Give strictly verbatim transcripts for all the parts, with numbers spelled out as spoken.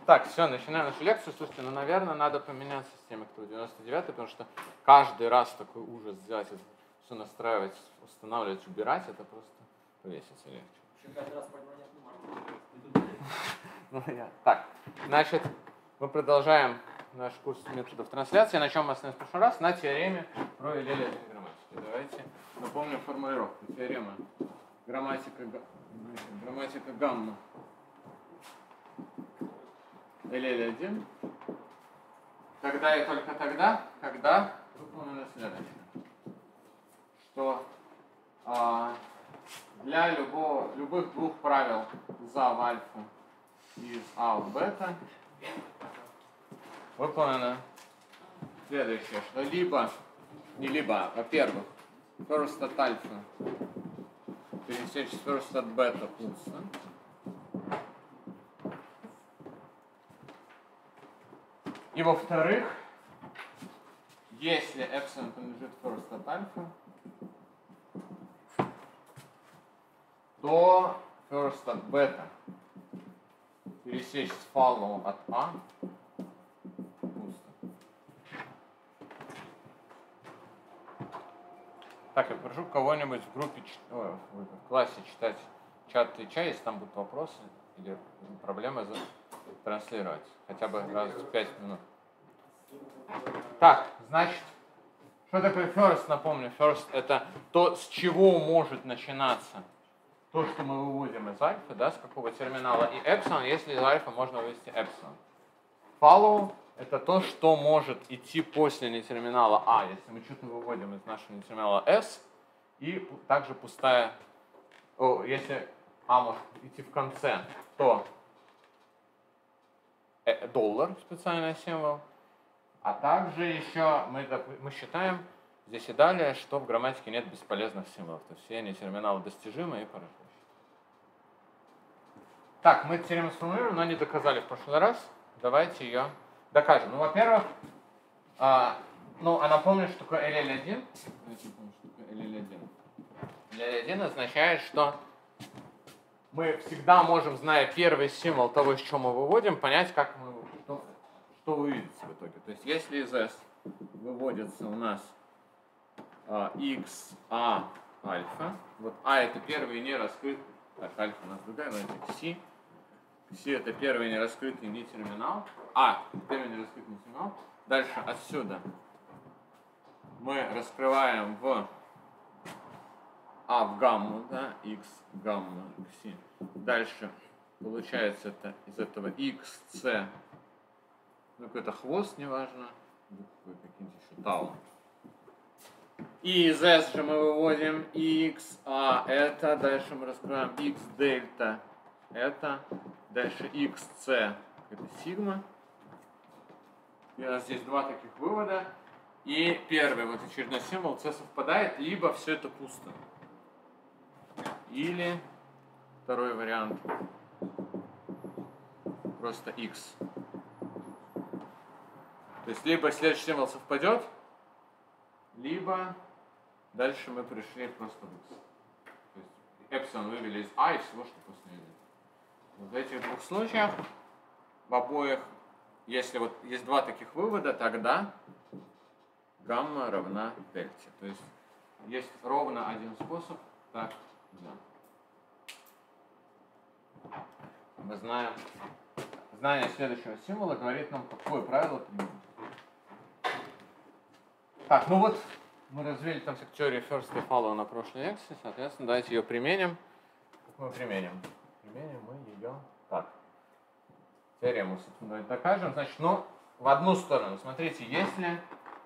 Так, все, начинаем нашу лекцию. Слушайте, ну, наверное, надо поменяться с теми, кто в девяносто девятый, потому что каждый раз такой ужас взять, все настраивать, устанавливать, убирать, это просто повеситься легче. Еще каждый раз поднимать ну, я. Так, значит, мы продолжаем наш курс методов трансляции. На чем мы остановились в прошлый раз? На теореме про Эле-Ледин грамматики. Давайте напомним формулировку. Теорема грамматика, грамматика гамма Эле-Ледин. Тогда и только тогда, когда выполнено следующее. Что а, для любого, любых двух правил за в альфа и из а в бета выполнено следующее, что либо, не либо, а, во-первых, first от альфа пересечь с first от бета пусто. И во-вторых, если эпсилон принадлежит first от альфа, то first от бета пересечь с follow от а пусто. Так, я прошу кого-нибудь в группе, ой, в классе читать чат Твича, если там будут вопросы или проблемы, транслировать хотя бы раз в пять минут. Так, значит, что такое first, напомню, first это то, с чего может начинаться то, что мы выводим из альфа, да, с какого терминала, и эпсилон, если из альфа можно вывести эпсилон. Follow это то, что может идти после нетерминала а, если мы что-то выводим из нашего нетерминала s, и также пустая, о, если а может идти в конце, то доллар, специальный символ. А также еще мы, мы считаем здесь и далее, что в грамматике нет бесполезных символов. То есть все нетерминалы достижимы и порождающие. Так, мы эту теорему сформулируем, но не доказали в прошлый раз. Давайте ее докажем. Ну, во-первых, а, ну, а напомню, что такое Эле-Ледин. Давайте напомню, что такое Эле-Ледин. Эле-Ледин означает, что мы всегда можем, зная первый символ того, из чего мы выводим, понять, как мы что, что выводится в итоге. То есть, если из S выводится у нас а, x, a, альфа, вот a это первый не раскрытый, так, альфа у нас другая, но это c, c это первый не раскрытый не терминал, a первый не раскрытый не терминал, дальше отсюда мы раскрываем в а в гамму, да, x гамма c. Дальше получается это из этого x, c, ну какой-то хвост, неважно, каким-то еще тау. И из s же мы выводим x, а это, дальше мы раскрываем x дельта, это, дальше x, c, это сигма. И у нас здесь два таких вывода. И первый, вот очередной символ c совпадает, либо все это пусто. Или второй вариант просто x. То есть либо следующий символ совпадет, либо дальше мы пришли просто в x. То есть эпсилон вывели из а и всего, что после него. Вот в этих двух случаях, в обоих, если вот есть два таких вывода, тогда гамма равна дельте. То есть есть ровно один способ так. Да. Мы знаем, знание следующего символа говорит нам, какое правило применить. Так, ну вот, мы развили там теорию first и follow на прошлой лекции, соответственно, давайте ее применим. Как мы применим? Применим мы ее так. Теорему, собственно, давайте докажем. Значит, ну, в одну сторону, смотрите, если...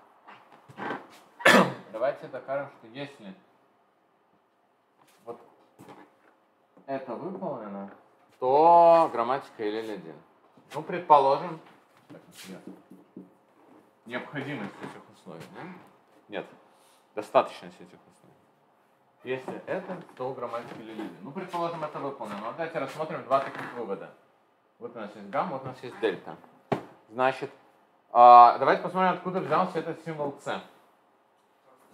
давайте докажем, что если вот это выполнено, то грамматика Эле-Ледин. Ну, предположим, так, необходимость этих условий. Да? Нет, достаточность этих условий. Если это, то грамматика Эле-Ледин. Ну, предположим, это выполнено. Но давайте рассмотрим два таких вывода. Вот у нас есть гамма, вот у нас есть дельта. Значит, э, давайте посмотрим, откуда взялся этот символ c.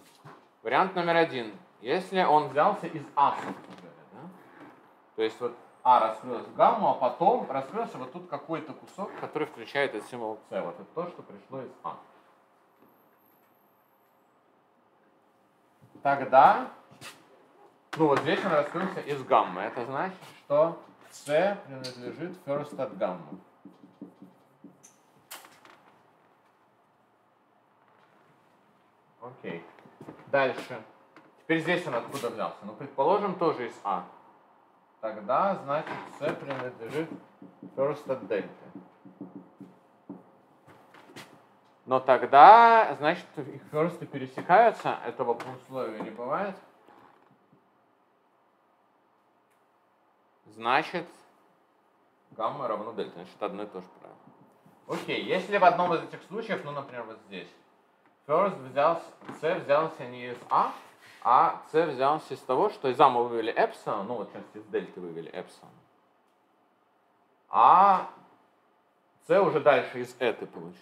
Вариант номер один. Если он взялся из а, да? То есть вот А раскрылось в гамму, а потом раскрылся вот тут какой-то кусок, который включает этот символ С. Вот это то, что пришло из А. Тогда, ну вот здесь он раскрылся из гаммы. Это значит, что С принадлежит first от гаммы. Окей. Дальше. Теперь здесь он откуда взялся? Ну, предположим, тоже из А. Тогда, значит, С принадлежит first от дельты. Но тогда, значит, их first пересекаются, этого по условию не бывает. Значит, гамма равно дельта. Значит, одно и то же правило. Окей, если в одном из этих случаев, ну, например, вот здесь, first взялся, C взялся не из А, а C взялся из того, что из А мы вывели эпсилон, ну, вот сейчас из дельты вывели эпсилон, а C уже дальше из этой получился.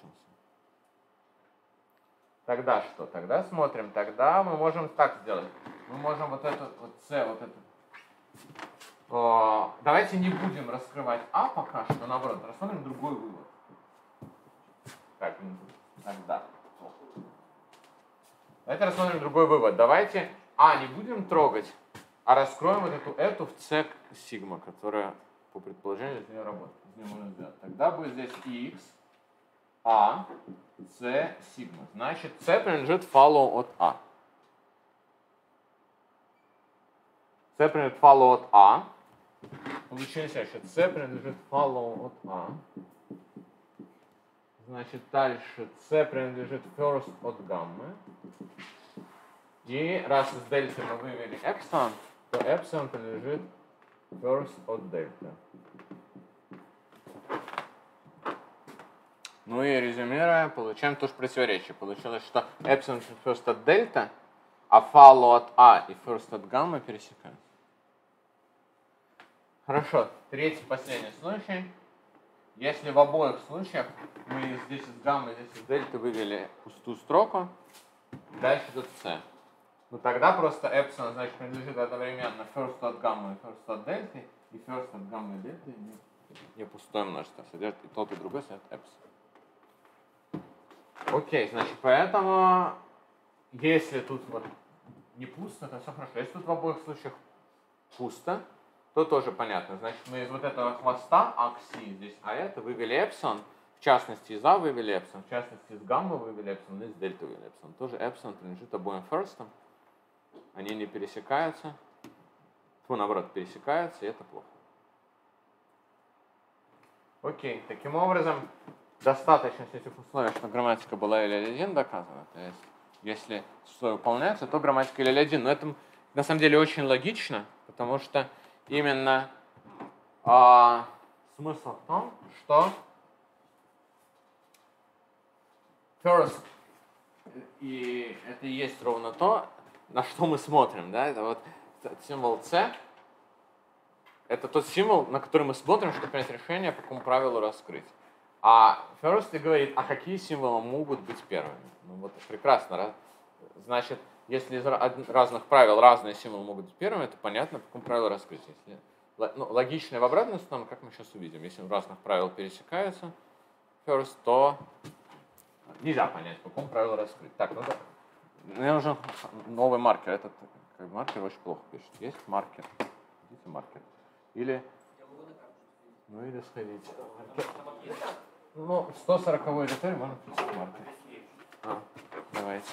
Тогда что? Тогда смотрим, тогда мы можем так сделать. Мы можем вот эту, вот C, вот эту. О, давайте не будем раскрывать А пока что, наоборот, рассмотрим другой вывод. Так, тогда. Давайте рассмотрим другой вывод. Давайте А не будем трогать, а раскроем вот эту эту в С сигма, которая по предположению из нее работает. Из нее можно сделать. Тогда будет здесь X, А, С, сигма. Значит, С принадлежит follow от А. С принадлежит follow от А. Получилось, значит, С принадлежит follow от А. Значит, дальше С принадлежит first от гаммы. И раз из дельты мы вывели эпсилон, то эпсилон принадлежит first от дельта. Ну и резюмируя, получаем тоже противоречие. Получилось, что эпсилон first от дельта, а follow от А и first от гаммы пересекаются. Хорошо, третий, последний случай. Если в обоих случаях мы здесь из гаммы, здесь из дельты вывели пустую строку, дальше идет С. Ну тогда просто эпсилон, значит, принадлежит одновременно first от гаммы и first от дельты, и first от гаммы и дельты не, не пустое множество, содержит и тот, и другой содержит эпсилон. Окей, значит, поэтому, если тут вот не пусто, то все хорошо. Если тут в обоих случаях пусто, то тоже понятно. Значит, мы из вот этого хвоста акси здесь, а это вывели эпсилон, в частности из А вывели эпсилон, в частности из гаммы вывели эпсилон, из дельты вывели эпсилон. Тоже эпсилон принадлежит обоим ферстам, они не пересекаются, ну, наоборот, пересекаются, и это плохо. Окей, таким образом, достаточно этих условий, что грамматика была L L один доказана. То есть, если условия выполняются, то грамматика L L один. Но это на самом деле очень логично, потому что именно а, смысл в том, что first, и это и есть ровно то, на что мы смотрим, да, это вот символ C, это тот символ, на который мы смотрим, чтобы принять решение, по какому правилу раскрыть. А first и говорит, а какие символы могут быть первыми. Ну вот прекрасно, значит, если из разных правил разные символы могут быть первыми, это понятно, по какому правилу раскрыть. Если, ну, логично в обратную сторону, как мы сейчас увидим, если в разных правил пересекаются first, то нельзя понять, по какому правилу раскрыть. Так, ну да. Мне нужен новый маркер. Этот как, маркер очень плохо пишет. Есть маркер? Видите маркер? Или... Ну или сходите. Ну, сто сороковой аудитории можно писать маркер. А, давайте.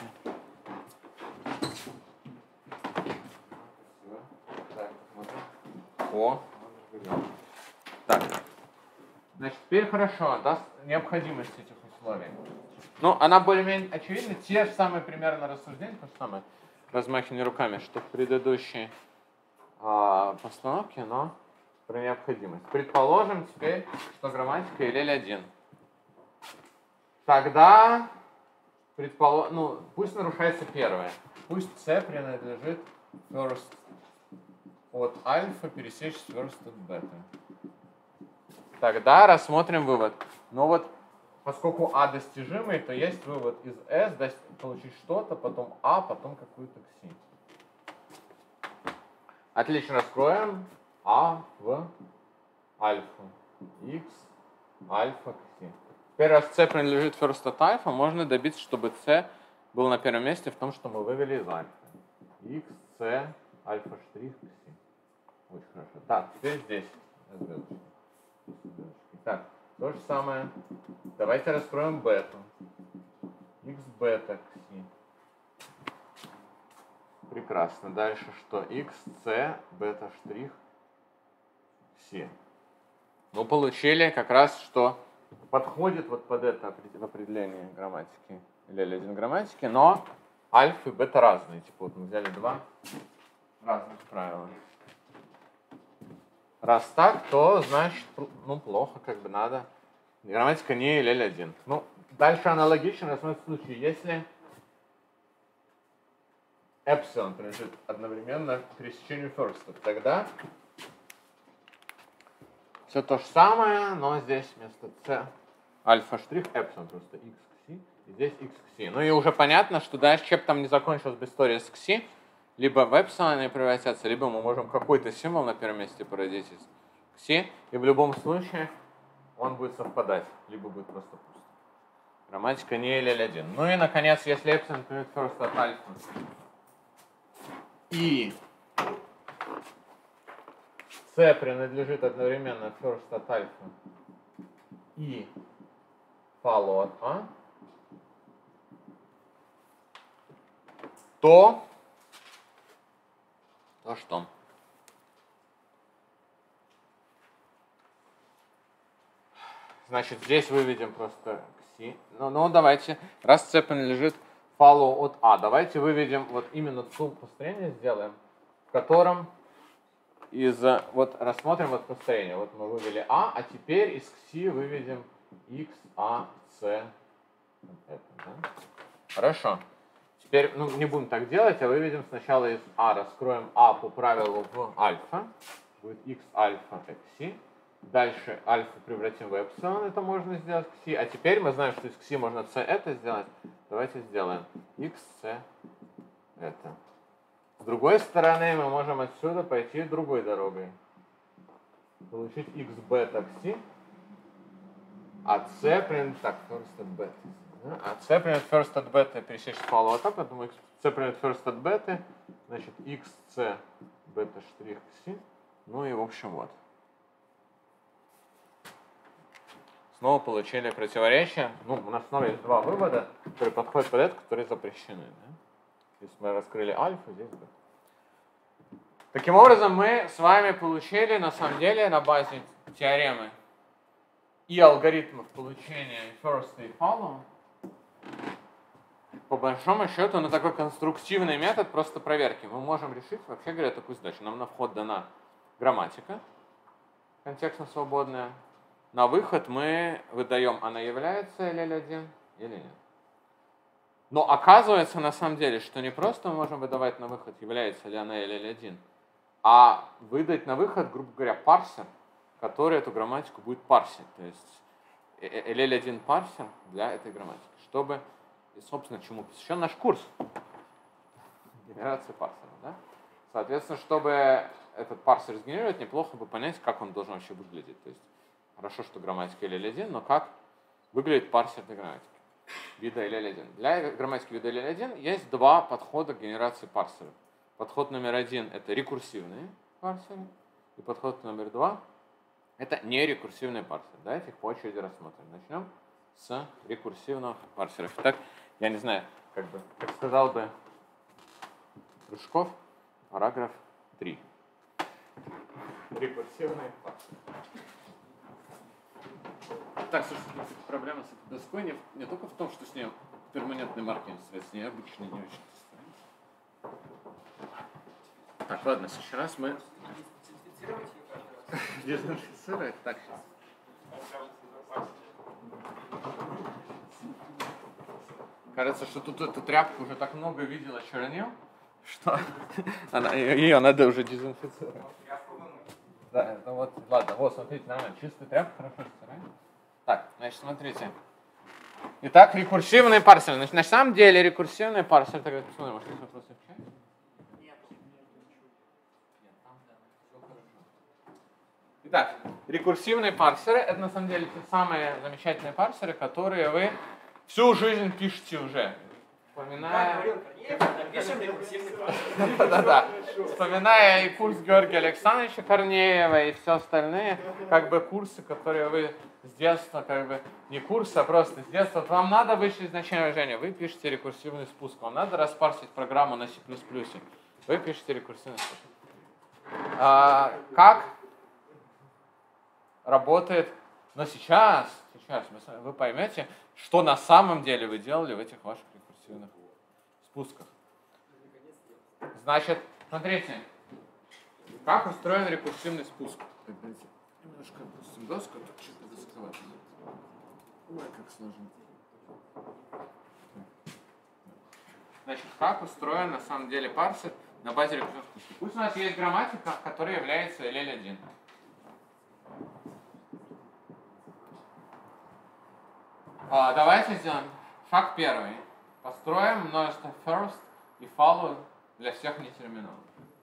О. Так. Значит, теперь хорошо. Даст необходимость этих условий. Ну, она более-менее очевидна. Те же самые примерно рассуждения, то же самое размахивание руками, что в предыдущей а, постановке, но про необходимость. Предположим теперь, что грамматика L L один. Тогда, предполо... ну, пусть нарушается первое. Пусть C принадлежит first от альфа пересечь с first от бета. Тогда рассмотрим вывод. Но вот поскольку А достижимый, то есть вывод из S получить что-то, потом А, потом какую-то кси. Отлично, раскроем. А в альфа. X альфа к C. Теперь, раз C принадлежит first от альфа, можно добиться, чтобы C был на первом месте в том, что мы вывели из альфа. X, C, альфа штрих к C. Очень хорошо. Так, теперь здесь. Так, то же самое. Давайте раскроем бету. X бета к C. Прекрасно. Дальше что? X, C, бета штрих к C. Мы получили как раз, что подходит вот под это определение грамматики, или эл один грамматики, но альфа и бета разные. Типа вот мы взяли два разных правила. Раз так, то значит, ну, плохо, как бы надо. Грамматика не эл один. Ну, дальше аналогично рассмотрим случай, если эпсилон принадлежит одновременно к пересечению ферстов, тогда все то же самое, но здесь вместо c альфа штрих эпсилон, просто x к c, и здесь x к c. Ну и уже понятно, что дальше, чем там не закончилась бы история с кси, либо в эпсилоне превратятся, либо мы можем какой-то символ на первом месте породить из кси, и в любом случае он будет совпадать, либо будет просто пусто. Грамматика не эл один. Ну и, наконец, если эпсилон принадлежит first от альфа, и c принадлежит одновременно first от альфа и follow от а, то, то что? Значит, здесь выведем просто кси. Ну, ну давайте, раз c принадлежит follow от а, давайте выведем вот именно то построение сделаем, в котором из, вот рассмотрим вот построение. Вот мы вывели а, а теперь из кси выведем x, a, c. Вот это, да? Хорошо. Теперь, ну, не будем так делать, а выведем сначала из а, раскроем а по правилу в альфа. Будет x альфа к кси. Дальше альфа превратим в эпсилон, это можно сделать кси. А теперь мы знаем, что из кси можно c это сделать. Давайте сделаем x, c это. С другой стороны, мы можем отсюда пойти другой дорогой. Получить x бета к c, а c принадлежит, так, first от бета. А c принадлежит first от бета, пересечь follow от а, поэтому c принадлежит first от бета, значит x, c, бета штрих к c. Ну и в общем вот. Снова получили противоречие. Ну, у нас снова есть два вывода, которые подходят под это, которые запрещены. Да? Здесь мы раскрыли альфа, здесь бета. Таким образом, мы с вами получили, на самом деле, на базе теоремы и алгоритмов получения first и follow, по большому счету, на такой конструктивный метод просто проверки. Мы можем решить, вообще говоря, такую задачу. Нам на вход дана грамматика, контекстно свободная. На выход мы выдаем, она является эл один или нет. Но оказывается на самом деле, что не просто мы можем выдавать на выход, является ли она эл один, а выдать на выход, грубо говоря, парсер, который эту грамматику будет парсить. То есть эл один парсер для этой грамматики. Чтобы, и, собственно, чему посвящен наш курс генерации парсера. Да? Соответственно, чтобы этот парсер сгенерировать, неплохо бы понять, как он должен вообще выглядеть. То есть хорошо, что грамматика эл один, но как выглядит парсер для грамматики вида эл один. Для грамматики вида эл один есть два подхода к генерации парсеров. Подход номер один – это рекурсивные парсеры, и подход номер два – это нерекурсивные парсеры. Давайте их по очереди рассмотрим. Начнем с рекурсивных парсеров. Итак, я не знаю, как бы, как сказал бы Кружков, параграф три. Рекурсивные парсеры. Так, собственно, проблема с этой доской не, не только в том, что с ней перманентный маркер связь, с ней обычно не очень страница. Так, ладно, сейчас раз мы дезинфицировать. Так, сейчас. Кажется, что тут эту тряпку уже так много видела чернил, что она, ее надо уже дезинфицировать. Да, это вот, ладно, вот, смотрите, нормально, чистая тряпка, хорошо стирает. Так, значит, смотрите. Итак, рекурсивные парсеры. Значит, на самом деле рекурсивные парсеры, так как посмотрим, может, есть вопросы в чате? Нет, нет, ничего. Нет, там, да, все хорошо. Итак, рекурсивные парсеры — это на самом деле те самые замечательные парсеры, которые вы всю жизнь пишете уже. Вспоминая... Напишем рекурсивный Да-да-да. Вспоминая и курс Георгия Александровича Корнеева и все остальные, как бы курсы, которые вы с детства, как бы не курсы, а просто с детства. Вот вам надо высшее значение выражения, вы пишете рекурсивный спуск. Вам надо распарсить программу на C++. Вы пишете рекурсивный спуск. А, как работает? Но сейчас, сейчас вы поймете, что на самом деле вы делали в этих ваших рекурсивных спусках. Значит, смотрите, как устроен рекурсивный спуск. Немножко опустим доску, тут что-то доскрывать. Ой, как сложно. Значит, как устроен на самом деле парсер на базе рекурсивных спусков. Пусть у нас есть грамматика, которая является эл эл один. А, давайте сделаем шаг первый. Построим множество first и follow для всех нетерминалов.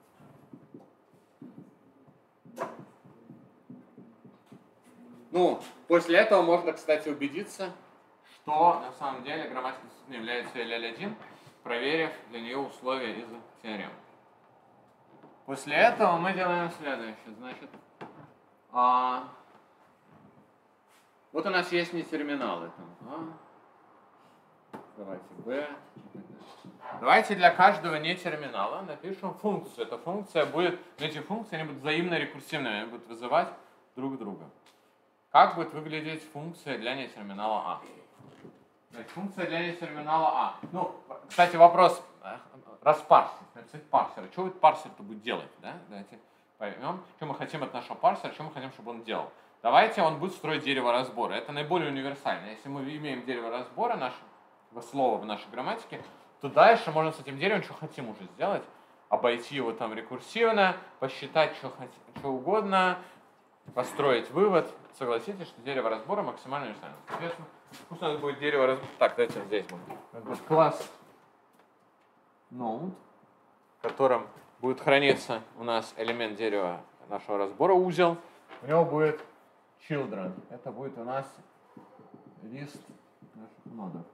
Ну, после этого можно, кстати, убедиться, что на самом деле грамматика действительно является эл эл один, проверив для нее условия из теорем. После этого мы делаем следующее. Значит, а, вот у нас есть нетерминалы. Там, а, давайте b. Давайте для каждого нетерминала напишем функцию. Эта функция будет, эти функции они будут взаимно рекурсивными, они будут вызывать друг друга. Как будет выглядеть функция для нетерминала а? Значит, функция для нетерминала а. Ну, кстати, вопрос. Распарсить, написать парсер. Что этот парсер-то будет делать? Да? Давайте поймем, что мы хотим от нашего парсера, что мы хотим, чтобы он делал. Давайте он будет строить дерево разбора. Это наиболее универсально. Если мы имеем дерево разбора нашего слова в нашей грамматике, то дальше можно с этим деревом что хотим уже сделать. Обойти его там рекурсивно, посчитать что, что угодно, построить вывод. Согласитесь, что дерево разбора максимально универсально. Соответственно, пусть у нас будет дерево разбора. Так, давайте здесь будет класс node, в котором будет храниться у нас элемент дерева нашего разбора, узел. У него будет children. Это будет у нас лист наших нодов.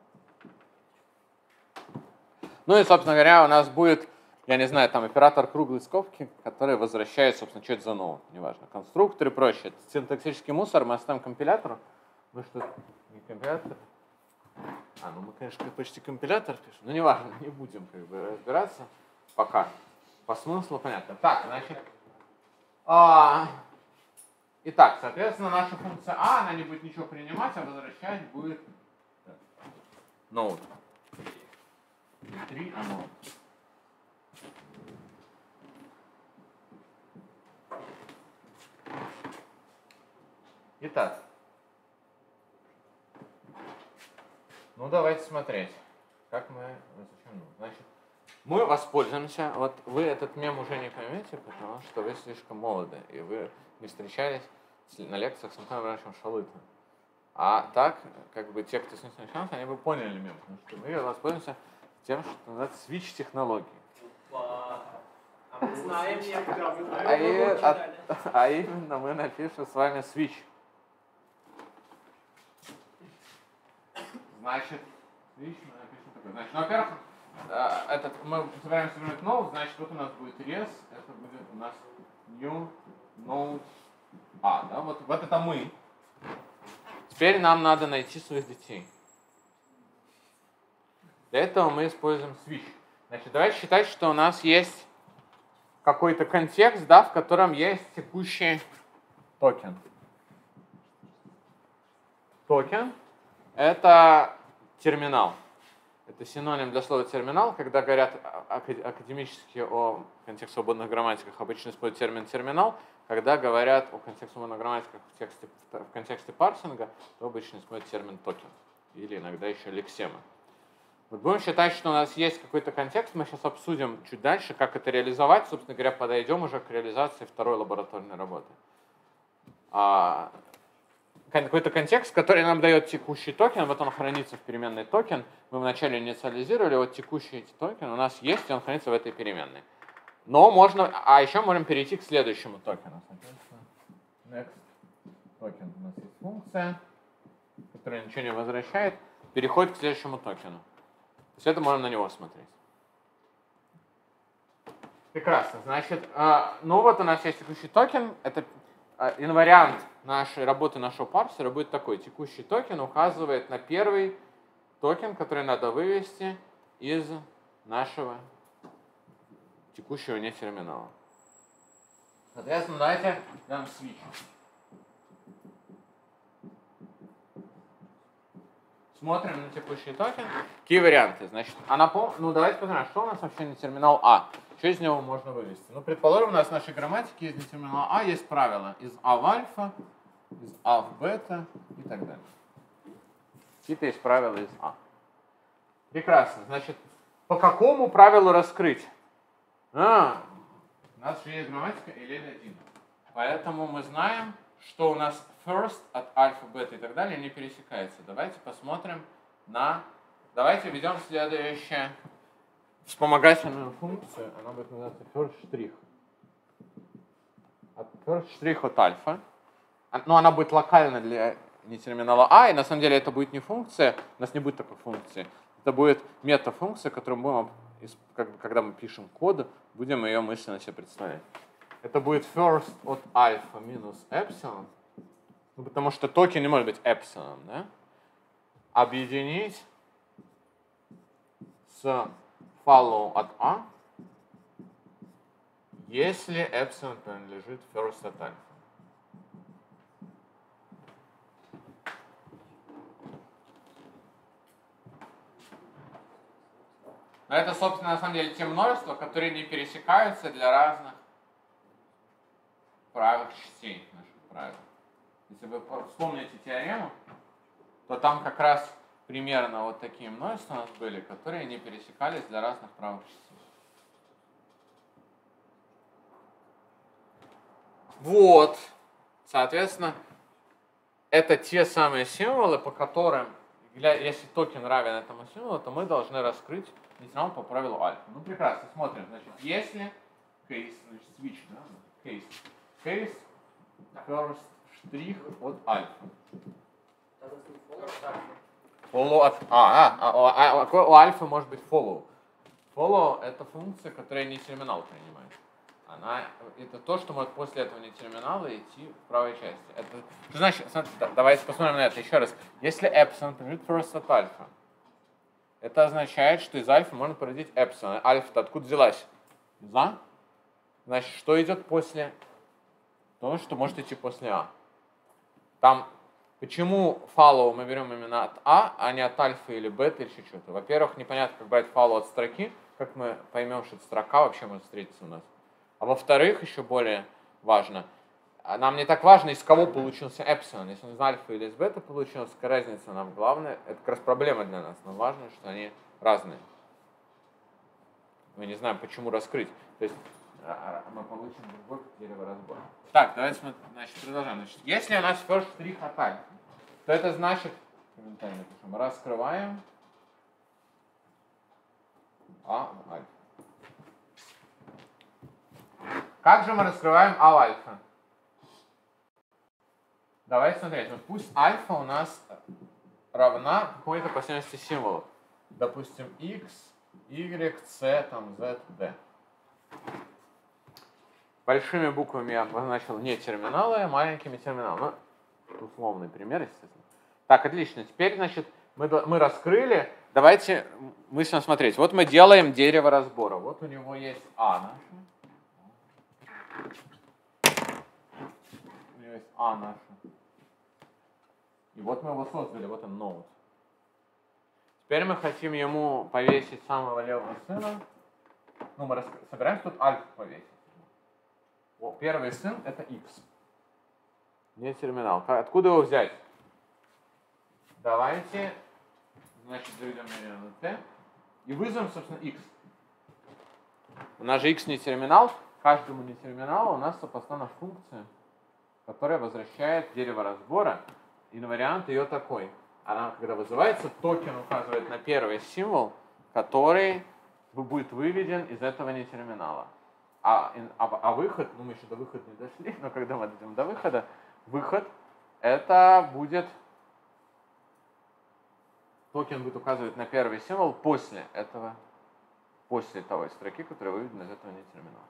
Ну и, собственно говоря, у нас будет, я не знаю, там оператор круглой скобки, который возвращает, собственно, что это за node, неважно, конструктор и прочее. Это синтаксический мусор, мы оставим компилятору. Мы что, не компилятор? А, ну мы, конечно, почти компилятор пишем, но неважно, не будем как бы разбираться пока. По смыслу понятно. Так, значит, а, итак, соответственно, наша функция а, она не будет ничего принимать, а возвращать будет node. Не три, а node. Итак. Ну, давайте смотреть, как мы... Значит, мы воспользуемся... Вот вы этот мем уже не поймете, потому что вы слишком молоды, и вы не встречались на лекциях с Антоном Ивановичем Шалытом. А так, как бы те, кто с ним встречался, они бы поняли мем, потому что мы воспользуемся тем, что называется switch-технологией. А мы знаем, а, и, а, а именно мы напишем с вами switch. Значит, switch мы напишем такой. Значит, ну, во-первых, этот, мы собираемся вернуть node, значит, вот у нас будет res, это будет у нас new node a, да, вот, вот это мы. Теперь нам надо найти своих детей. Для этого мы используем switch. Значит, давайте считать, что у нас есть какой-то контекст, да, в котором есть текущий токен. Токен — это терминал. Это синоним для слова терминал. Когда говорят академически о контексте свободных грамматиках, обычно используют термин терминал. Когда говорят о контексте свободных грамматиках в, тексте, в контексте парсинга, то обычно используют термин токен. Или иногда еще лексема. Вот будем считать, что у нас есть какой-то контекст. Мы сейчас обсудим чуть дальше, как это реализовать. Собственно говоря, подойдем уже к реализации второй лабораторной работы. А, какой-то контекст, который нам дает текущий токен, вот он хранится в переменной токен. Мы вначале инициализировали, вот текущий токен у нас есть, и он хранится в этой переменной. Но можно, а еще можем перейти к следующему токену. Соответственно, next токен. У нас есть функция, которая ничего не возвращает, переходит к следующему токену. То есть это можно на него смотреть. Прекрасно. Значит, ну вот у нас есть текущий токен. Это инвариант нашей работы нашего парсера будет такой. Текущий токен указывает на первый токен, который надо вывести из нашего текущего нетерминала. Соответственно, давайте дам switch. Смотрим на текущий токен. Какие варианты? Значит, а напом... ну давайте посмотрим, что у нас вообще не терминал А. Что из него можно вывести? Ну, предположим, у нас в нашей грамматике из нетерминала А есть правила из А в альфа, из А в бета и так далее. Какие-то есть правила из А. Прекрасно. Значит, по какому правилу раскрыть? А, у нас же есть грамматика эл эл один. Поэтому мы знаем, что у нас first от альфа, бета и так далее не пересекается. Давайте посмотрим на... Давайте введем следующее. Вспомогательную функцию, она будет называться first штрих. От first штрих от альфа. Но она будет локальна для нетерминала А, и на самом деле это будет не функция, у нас не будет такой функции. Это будет метафункция, которую мы, когда мы пишем код, будем ее мысленно себе представлять. Это будет first от альфа минус эпсилон, ну, потому что токен не может быть эпсилон, да? Объединить с follow от А, если эпсилон принадлежит first от альфа. Но это, собственно, на самом деле те множества, которые не пересекаются для разных правых частей наших правил. Если вы вспомните теорему, то там как раз примерно вот такие множества у нас были, которые не пересекались для разных правых частей. Вот. Соответственно, это те самые символы, по которым, если токен равен этому символу, то мы должны раскрыть нетерминал по правилу альфа. Ну, прекрасно, смотрим. Значит, если case, значит, switch, да, case, case, first штрих от альфа. Follow от... А, а, а, а, у альфа может быть follow. Follow — это функция, которая не терминал принимает. Она, это то, что может после этого не терминала идти в правой части. Это, значит, смотри, давайте посмотрим на это еще раз. Если эпсилон принадлежит first от альфа, это означает, что из альфа можно породить эпсилон. Альфа-то откуда взялась? Из А? Значит, что идет после того, что может идти после А? Там, почему follow мы берем именно от А, а не от альфа или бета или еще что-то? Во-первых, непонятно, как брать follow от строки, как мы поймем, что строка вообще может встретиться у нас. А во-вторых, еще более важно, нам не так важно, из кого получился эпсилон. Если он из альфа или из бета получился, какая разница нам? Главное, это как раз проблема для нас. Нам важно, что они разные. Мы не знаем, почему раскрыть. То есть мы получим другой дереворазбор. Так, давайте мы, значит, продолжаем. Значит, если у нас first штрих от альфа, то это значит, комментарий напишем, раскрываем А в альфа. Как же мы раскрываем А в альфа? Давайте смотреть. Вот пусть альфа у нас равна какой-то последовательности символов. Допустим, x, y, c, там, z, d. Большими буквами я обозначил не терминалы, а маленькими терминалами. Ну, условный пример, естественно. Так, отлично. Теперь, значит, мы, мы раскрыли. Давайте мысленно смотреть. Вот мы делаем дерево разбора. Вот у него есть А наше. У него есть А наше. И вот мы его создали, вот он ноут. Теперь мы хотим ему повесить самого левого сына. Ну, мы собираемся тут альфа повесить. О, первый сын это x. Не терминал. Откуда его взять? Давайте, значит, заведем на t и вызовем, собственно, x. У нас же x не терминал. Каждому не терминалу у нас сопоставлена функция, которая возвращает дерево разбора. Инвариант ее такой. Она, когда вызывается, токен указывает на первый символ, который будет выведен из этого нетерминала. а, а, а выход, ну мы еще до выхода не дошли, но когда мы дойдем до выхода, выход это будет, токен будет указывать на первый символ после этого, после той строки, которая выведена из этого нетерминала.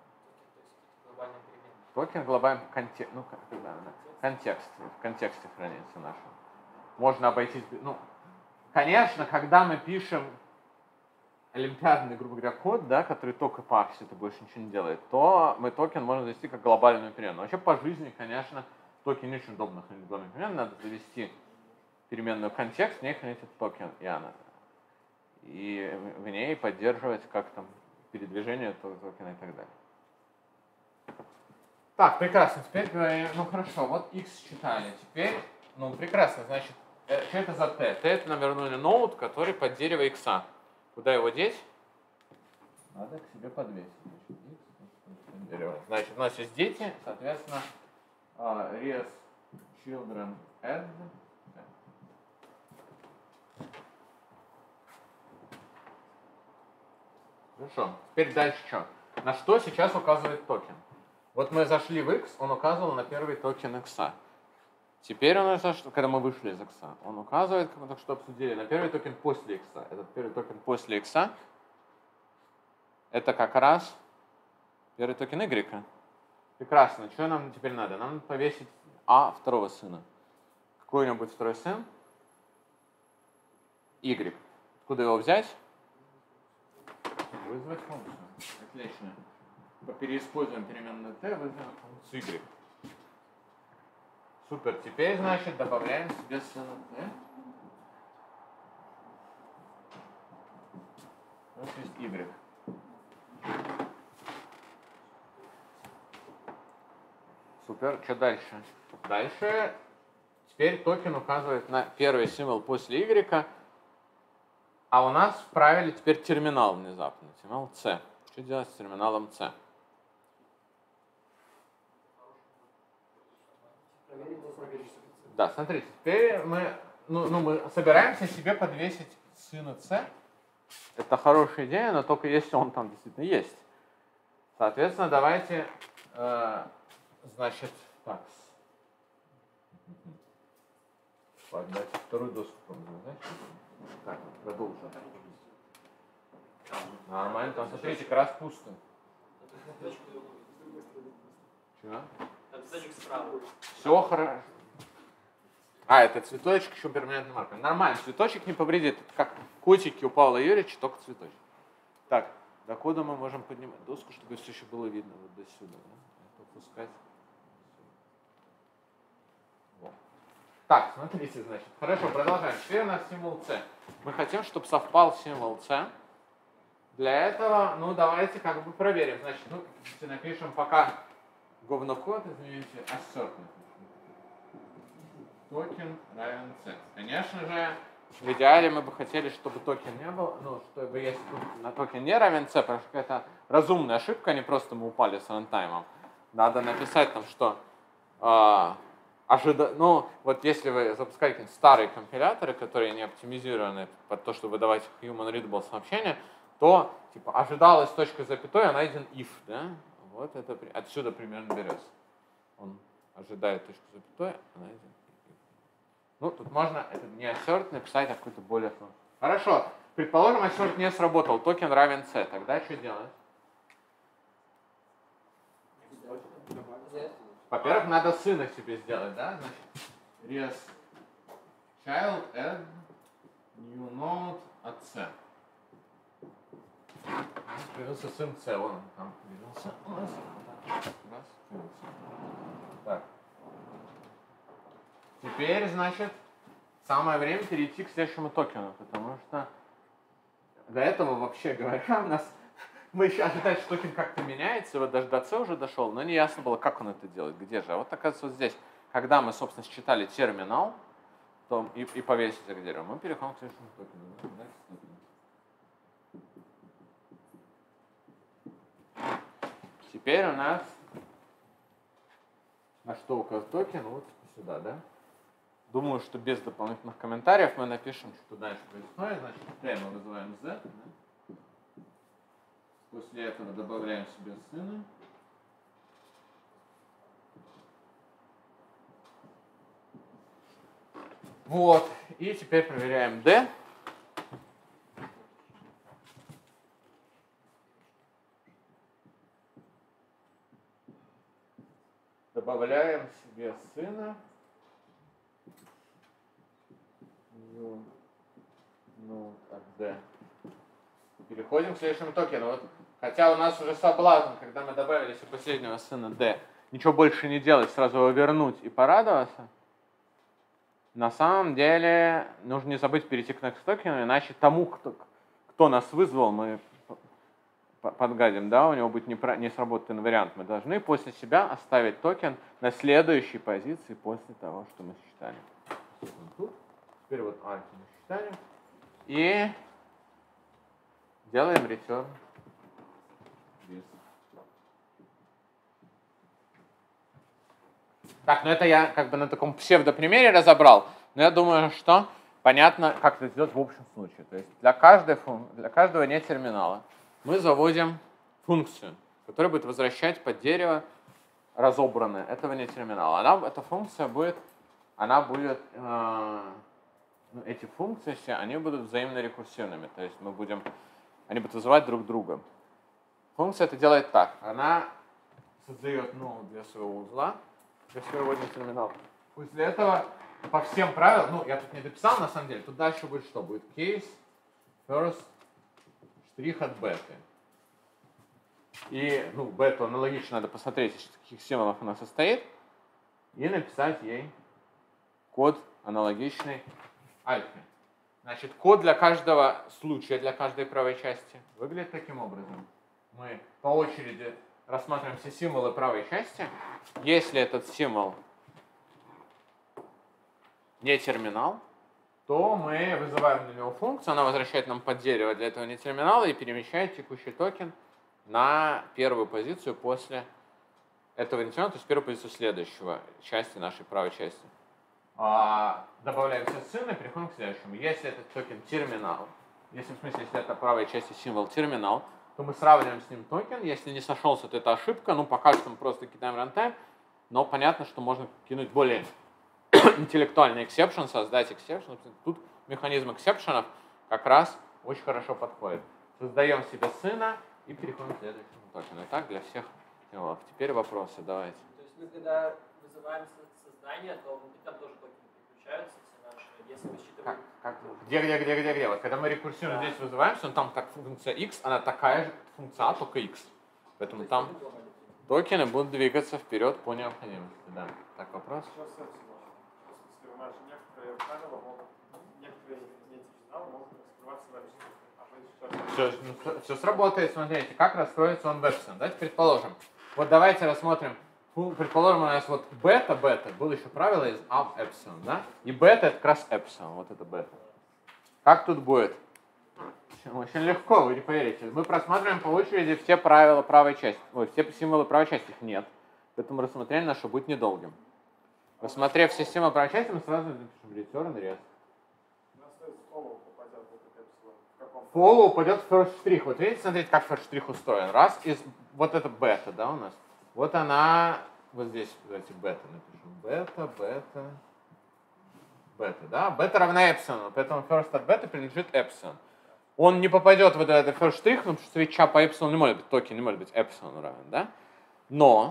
Токен глобальный контекст, ну когда, да, контекст, в контексте хранится нашем. Можно обойтись, ну, конечно, когда мы пишем олимпиадный, грубо говоря, код, да, который только по аксе, это больше ничего не делает, то мы токен можем завести как глобальную переменную. Вообще по жизни, конечно, токен не очень удобно хранить глобальную переменную, надо завести переменную контекст, в ней хранить этот токен, и она. И в ней поддерживать как там передвижение этого токена и так далее. Так, прекрасно, теперь говорим, ну хорошо, вот x считали, теперь, ну прекрасно, значит, э, что это за t? t это нам вернули ноут, который под дерево x. Куда его деть? Надо к себе подвесить. Значит, значит, у нас есть дети, соответственно, uh, res children add. Хорошо, теперь дальше что? На что сейчас указывает токен? Вот мы зашли в x, он указывал на первый токен x. Теперь он, когда мы вышли из x, он указывает, как мы только что обсудили, на первый токен после x. Этот первый токен после x это как раз первый токен y. Прекрасно. Что нам теперь надо? Нам надо повесить а второго сына. Какой у него будет второй сын? Y. Откуда его взять? Вызвать функцию. Отлично. Переиспользуем переменную t, вызовем функцию y. Супер. Теперь, значит, добавляем себе сына t. У нас есть y. Супер. Что дальше? Дальше теперь токен указывает на первый символ после y. А у нас в правиле теперь терминал внезапно. Терминал c. Что делать с терминалом c? Да, смотрите, теперь мы, ну, ну, мы собираемся себе подвесить сына c. Это хорошая идея, но только если он там действительно есть. Соответственно, давайте, э, значит, так. Так, давайте вторую доску пробуем, да? Так, продолжим. Нормально, там, смотрите, как раз пусто. Чего? Там цветочек справа. Все хорошо. А, это цветочек еще перманентный маркер. Нормально, цветочек не повредит. Как котики у Павла Юрьевича, только цветочек. Так, до кода мы можем поднимать доску, чтобы все еще было видно вот до сюда. Да? Попускать. Вот. Так, смотрите, значит. Хорошо, продолжаем. Теперь у нас символ c. Мы хотим, чтобы совпал символ c. Для этого, ну, давайте как бы проверим. Значит, ну, напишем пока говнокод, извините, assert. Токен равен c. Конечно же, в идеале мы бы хотели, чтобы токен не был, ну, чтобы если на токен не равен c, потому что это разумная ошибка, а не просто мы упали с рантаймом. Надо написать там, что э, ожида... ну, вот если вы запускаете старые компиляторы, которые не оптимизированы под то, чтобы выдавать human readable сообщения, то типа ожидалась точка запятой, а найден if, да? Вот это отсюда примерно берется. Он ожидает точку запятой, а найден if. Ну, тут можно это не assert написать, а какой-то более... Хорошо. Предположим, assert не сработал, токен равен c. Тогда что делать? Во-первых, надо сына себе сделать, да? Значит, res child add new node от c. Появился сын c, он там появился у нас. Раз, появился. Так. Теперь, значит, самое время перейти к следующему токену, потому что до этого, вообще говоря, у нас мы еще ожидали, что токен как-то меняется, вот даже до C уже дошел, но не ясно было, как он это делает, где же. А вот оказывается вот здесь, когда мы, собственно, считали терминал то и, и повесили к дереву, мы переходим к следующему токену. Теперь у нас на что указан токен, вот сюда, да? Думаю, что без дополнительных комментариев мы напишем, что дальше происходит. Значит, прямо вызываем z. Да? После этого добавляем себе сына. Вот. И теперь проверяем D. Добавляем себе сына. Ну, ну, от D. Переходим к следующему токену. Вот, хотя у нас уже соблазн, когда мы добавили себе последнего сына D, ничего больше не делать, сразу его вернуть и порадоваться. На самом деле нужно не забыть перейти к next токену, иначе тому, кто, кто нас вызвал, мы подгадим, да, у него будет не сработанный вариант. Мы должны после себя оставить токен на следующей позиции после того, что мы считали. Тут. Теперь вот альфа мы считали. И делаем return. Так, ну это я как бы на таком псевдопримере разобрал, но я думаю, что понятно, как это сделать в общем случае. То есть для, каждой фун... для каждого нетерминала мы заводим функцию, которая будет возвращать под дерево разобранное этого нетерминала. Она, эта функция будет, она будет, э, ну, эти функции все, они будут взаимно рекурсивными, то есть мы будем, они будут вызывать друг друга. Функция это делает так, она создает ноут для своего узла, для своего нетерминала. После этого по всем правилам, ну я тут не дописал на самом деле, тут дальше будет что? Будет case first штрих от беты. И, ну, бету аналогично надо посмотреть, из каких символов она состоит, и написать ей код аналогичный альфе. Значит, код для каждого случая, для каждой правой части выглядит таким образом. Мы по очереди рассматриваем все символы правой части. Если этот символ не терминал, то мы вызываем на него функцию, она возвращает нам под дерево для этого нетерминала и перемещает текущий токен на первую позицию после этого нетерминала, то есть первую позицию следующего части нашей правой части. А, добавляем все сына и переходим к следующему. Если этот токен терминал, если в смысле, если это правая часть символ терминал, то мы сравниваем с ним токен. Если не сошелся, то это ошибка. Ну, пока что мы просто кидаем runtime, но понятно, что можно кинуть более интеллектуальный exception, создать exception. Тут механизм exception как раз очень хорошо подходит. Создаем себе сына и переходим к следующему токену. Итак, для всех символов. Теперь вопросы, давайте. То есть мы когда вызываем создание, то внутри там тоже токены переключаются, все наши, если мы считываем... Как, как, где, где, где, где, где? Вот когда мы рекурсивно да. здесь вызываемся, он там так функция x, она такая же функция а, только x. Поэтому то там токены будут двигаться вперед по необходимости. Да. Так, вопрос? Если у нас некоторые правила могут, некоторые нетерминалы могут раскрываться на Все, ну, все сработает, смотрите, как раскроется он в эпсилон. Давайте предположим. Вот давайте рассмотрим. Предположим, у нас вот бета, бета, было еще правило из up эпсилон, да? И бета это как раз эпсилон, вот это бета. Как тут будет? Очень легко, вы не поверите. Мы просматриваем по очереди все правила правой части. Ой, все символы правой части, их нет. Поэтому рассмотрение наше будет недолгим. Рассмотрев все символы правой части, мы сразу напишем return rest. Follow упадет в first штрих. Вот видите, смотрите, как first штрих устроен. Раз из вот это бета, да, у нас. Вот она, вот здесь, давайте бета напишем. Бета, бета, бета, да. Бета равна эпсилону, поэтому first от бета принадлежит эпсилон. Он не попадет в этот first штрих, потому что свеча по эпсилону не может быть, токен не может быть эпсилону равен, да. Но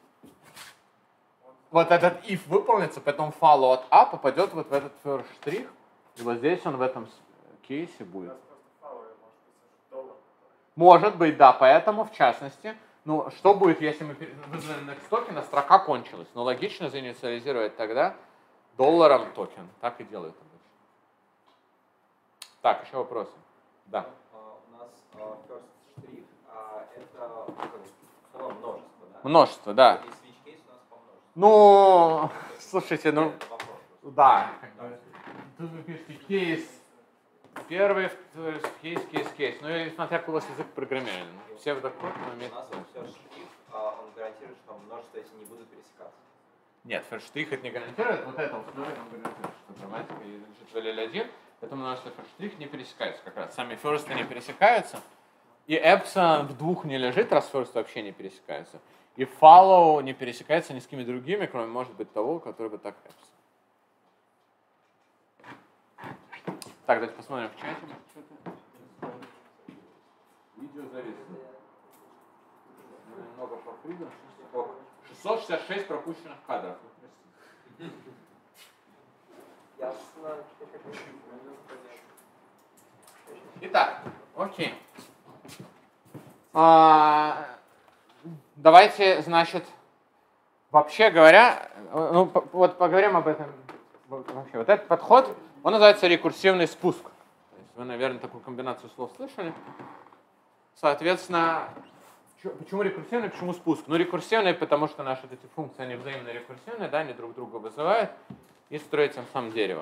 вот этот if выполнится, поэтому follow от а попадет вот в этот first штрих, и вот здесь он в этом кейсе будет. Может быть, да, поэтому, в частности, ну, что будет, если мы вызовем next токен, а строка кончилась? Ну, логично заинициализировать тогда долларом токен. Так и делают обычно. Так, еще вопросы? Да. У нас first штрих, это множество, да? Множество, да. И switch case у нас по множеству. Ну, слушайте, ну, да. Тут вы пишете кейс. Первый, кейс, кейс, кейс. Ну и смотря какой у вас язык программирования. Псевдокод, но имеет... У нас first штрих, он гарантирует, что множество эти не будут пересекаться. Нет, first штрих это не гарантирует. Вот это условие нам гарантирует, что грамматика лежит в эл эл один. Поэтому множество first штрих не пересекаются как раз. Сами first не пересекаются. И epsilon в двух не лежит, раз first вообще не пересекаются. И follow не пересекается ни с кем другими, кроме, может быть, того, который бы так epsilon. Так, давайте посмотрим в чате. Видео зависло. Немного попрыгал. шестьсот шестьдесят шесть пропущенных кадров. Ясно. Итак, окей. А, давайте, значит, вообще говоря, ну, по, вот поговорим об этом. Вообще, вот этот подход, он называется рекурсивный спуск. То есть вы, наверное, такую комбинацию слов слышали. Соответственно, почему рекурсивный, почему спуск? Ну, рекурсивный, потому что наши эти функции, они взаимно рекурсивные, да, они друг друга вызывают и строят тем самым дерево.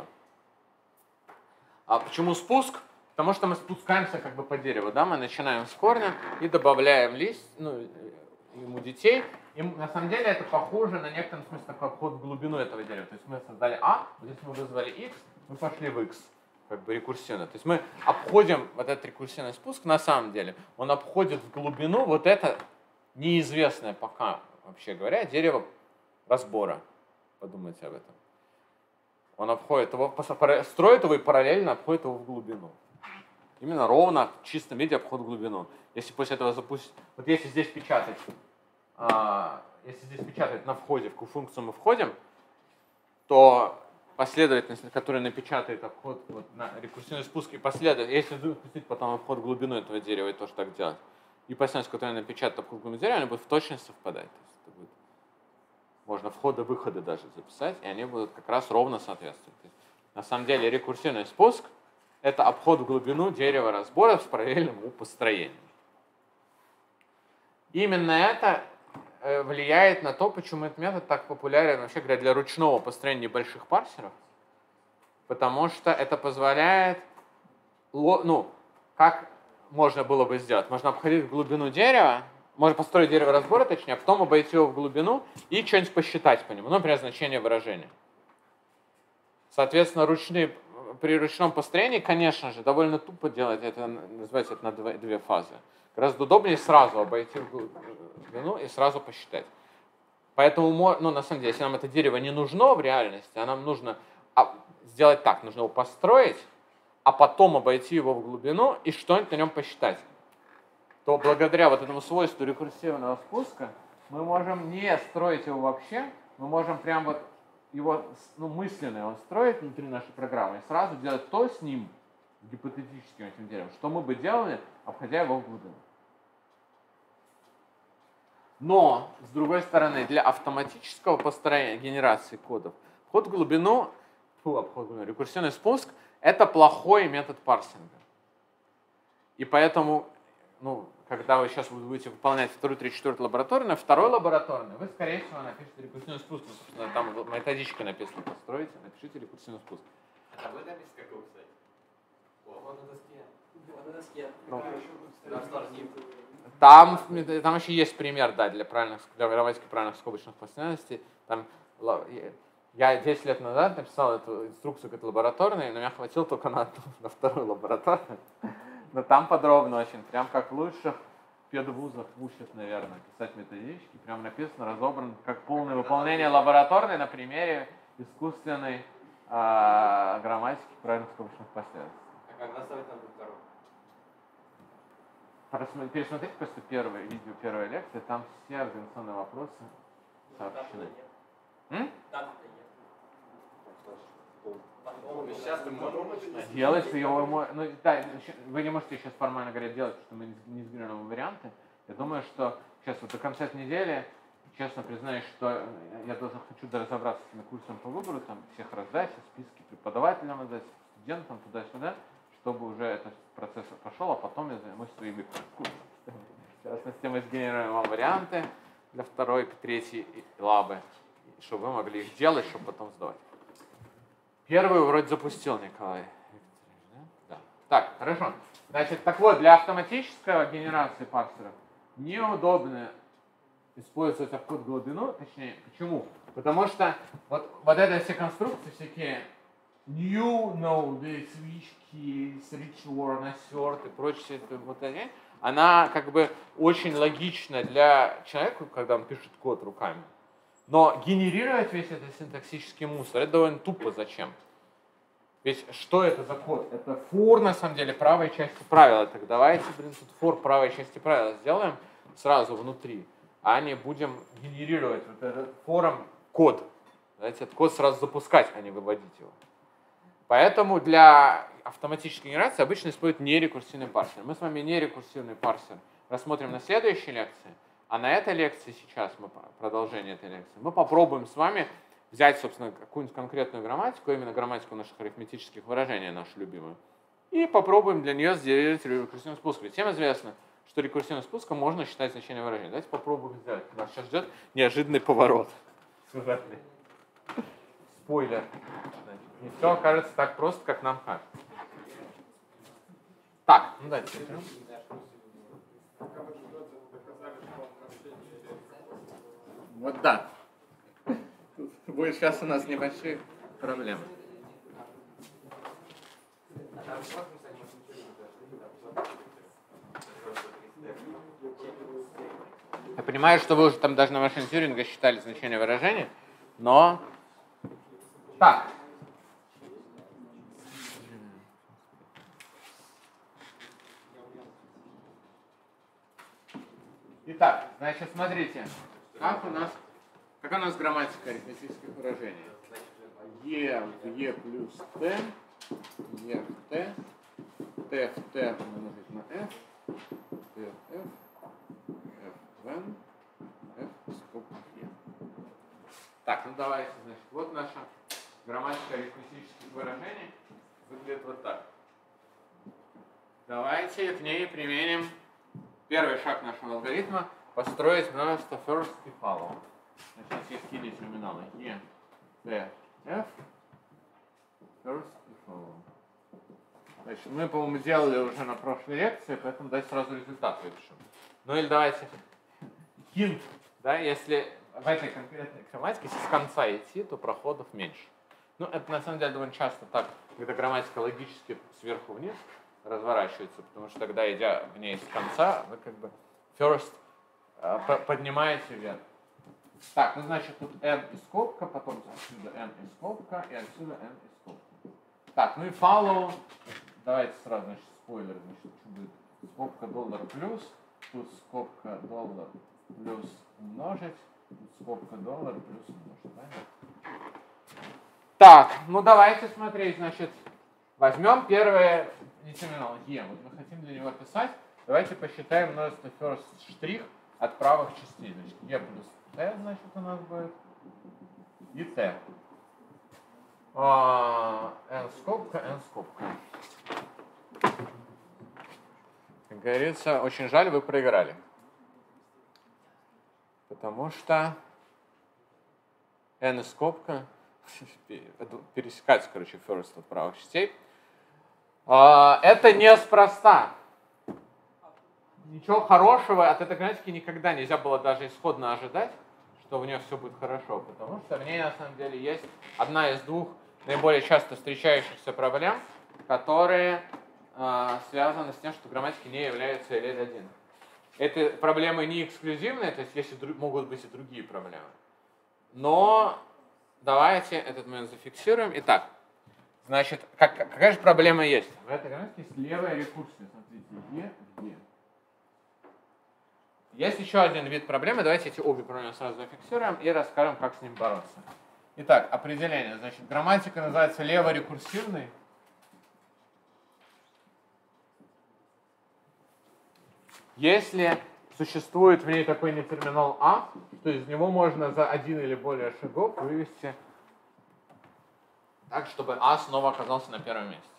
А почему спуск? Потому что мы спускаемся как бы по дереву, да, мы начинаем с корня и добавляем лист, ну, ему детей. И на самом деле это похоже на некотором смысле такой обход в глубину этого дерева. То есть мы создали А, вот здесь мы вызвали X, мы пошли в X, как бы рекурсивно. То есть мы обходим вот этот рекурсивный спуск на самом деле, он обходит в глубину вот это неизвестное пока, вообще говоря, дерево разбора. Подумайте об этом. Он обходит его, строит его и параллельно обходит его в глубину. Именно ровно в чистом виде обход в глубину. Если после этого запустить, вот если здесь печатать, а, если здесь печатать на входе, в какую функцию мы входим, то последовательность, которая напечатает обход вот, на рекурсивный спуск, и последовательность, если запустить потом обход в глубину этого дерева и тоже так делать, и последовательность, которая напечатает обход в глубину дерева, они будут в точности совпадать. То есть это будет, можно входы-выходы даже записать, и они будут как раз ровно соответствовать. То есть, на самом деле рекурсивный спуск — это обход в глубину дерева разбора с параллельным у построения. Именно это влияет на то, почему этот метод так популярен, вообще говоря, для ручного построения небольших парсеров. Потому что это позволяет, ну, как можно было бы сделать? Можно обходить в глубину дерева, можно построить дерево разбора, точнее, а потом обойти его в глубину и что-нибудь посчитать по нему, ну, например, значение выражения. Соответственно, ручные при ручном построении, конечно же, довольно тупо делать это, называется это на две, две фазы. Гораздо удобнее сразу обойти в глубину и сразу посчитать. Поэтому, ну, на самом деле, если нам это дерево не нужно в реальности, а нам нужно сделать так, нужно его построить, а потом обойти его в глубину и что-нибудь на нем посчитать, то благодаря вот этому свойству рекурсивного спуска мы можем не строить его вообще, мы можем прям вот его, ну, мысленно его строить внутри нашей программы и сразу делать то с ним, гипотетическим этим деревом, что мы бы делали, обходя его в глубину. Но, с другой стороны, для автоматического построения генерации кодов, вход в глубину, фу, обход в глубину, рекурсивный спуск — это плохой метод парсинга. И поэтому, ну, когда вы сейчас будете выполнять вторую, третью, четвертую лабораторную, второй лабораторный, вы, скорее всего, напишите рекурсивный спуск. Собственно, там методичка написана, построите, напишите рекурсивный спуск. А вы написали, как его писать? Вот на доске. Вот на доске. Ну, Да, там, там еще есть пример, да, для, правильных, для грамматики правильных скобочных последовательностей. Там, я десять лет назад написал эту инструкцию к этой лабораторной, но меня хватило только на, на вторую лабораторную. Но там подробно очень, прям как в лучших педвузах учат, наверное, писать методички. Прям написано, разобрано, как полное выполнение лабораторной на примере искусственной а, грамматики правильных скобочных последовательностей. А когда ставить надо вторую? Пересмотрите просто первое видео, первая лекция, там все организационные вопросы сообщены. Сейчас ты можешь Делать его, ну, да, вы не можете сейчас формально говоря делать, что мы не сгенерируем варианты. Я думаю, что сейчас вот до конца этой недели, честно признаюсь, что я должен, хочу разобраться с этими курсами по выбору, там всех раздать, списки преподавателям раздать, студентам, туда-сюда, чтобы уже этот процесс пошел, а потом я займусь своими курсами. В частности, мы сгенерируем вам варианты для второй, третьей лабы, чтобы вы могли их делать, чтобы потом сдавать. Первую вроде запустил Николай. Да. Так, хорошо. Значит, так вот, для автоматической генерации парсеров неудобно использовать обход в глубину, точнее, почему? Потому что вот, вот это все конструкции, всякие new node, свички, switch warn, assert и прочее, вот эти, она как бы очень логична для человека, когда он пишет код руками. Но генерировать весь этот синтаксический мусор, это довольно тупо. Зачем? Ведь что это за код? Это for, на самом деле, правой части правила. Так давайте, блин, тут for правой части правила сделаем сразу внутри, а не будем генерировать вот этот фором код. Давайте этот код сразу запускать, а не выводить его. Поэтому для автоматической генерации обычно используют нерекурсивный парсер. Мы с вами нерекурсивный парсер рассмотрим на следующей лекции, а на этой лекции сейчас, мы продолжение этой лекции, мы попробуем с вами взять, собственно, какую-нибудь конкретную грамматику, именно грамматику наших арифметических выражений, нашу любимую, и попробуем для нее сделать рекурсивный спуск. Ведь всем известно, что рекурсивным спуском можно считать значение выражения. Давайте попробуем сделать. Нас сейчас ждет неожиданный поворот. Сюжетный. Спойлер. Не все окажется так просто, как нам кажется. Так, ну дальше. Вот да. Тут будет сейчас у нас небольшие проблемы. Я понимаю, что вы уже там даже на машине Тьюринга считали значение выражения, но... Так. Итак, значит, смотрите, как у нас, как у нас грамматика арифметических выражений. Е в Е плюс Т, Е в Т, Т в Т умножить на F, Т в F, F в N, F в скобках Е. Так, ну давайте, значит, вот наша грамматика арифметических выражений выглядит вот так. Давайте к ней применим первый шаг нашего алгоритма — построить множество first и follow. Значит, у нас есть такие терминалы E, T, F, first и follow. Значит, мы, по-моему, делали уже на прошлой лекции, поэтому давайте сразу результат выпишем. Ну или давайте hint, да, если в этой конкретной грамматике с конца идти, то проходов меньше. Ну, это на самом деле довольно часто так, когда грамматика логически сверху вниз разворачивается, потому что тогда, идя в ней с конца, вы как бы first э, поднимаете вверх. Так, ну значит тут n и скобка, потом отсюда n и скобка, и отсюда n и скобка. Так, ну и follow, давайте сразу, значит, спойлер, значит, что будет скобка доллар плюс, тут скобка доллар плюс умножить, тут скобка доллар плюс умножить, правильно? Так, ну давайте смотреть, значит, возьмем первое терминал E. Вот мы хотим для него писать. Давайте посчитаем множество first штрих от правых частей. Значит, E плюс T, значит, у нас будет. И T. А, N скобка, N скобка. Как говорится, очень жаль, вы проиграли. Потому что N скобка пересекается, короче, first от правых частей. Это неспроста. Ничего хорошего от этой грамматики никогда нельзя было даже исходно ожидать, что в ней все будет хорошо, потому что в ней на самом деле есть одна из двух наиболее часто встречающихся проблем, которые э, связаны с тем, что грамматики не являются эл эл один. Эти проблемы не эксклюзивные, то есть есть и, могут быть и другие проблемы. Но давайте этот момент зафиксируем. Итак, значит, как, какая же проблема есть? В этой грамматике есть левая рекурсия. Смотрите, Е, Е. Есть еще один вид проблемы. Давайте эти обе проблемы сразу зафиксируем и расскажем, как с ним бороться. Итак, определение. Значит, грамматика называется леворекурсивной. Если существует в ней такой нетерминал А, то из него можно за один или более шагов вывести так, чтобы А снова оказался на первом месте.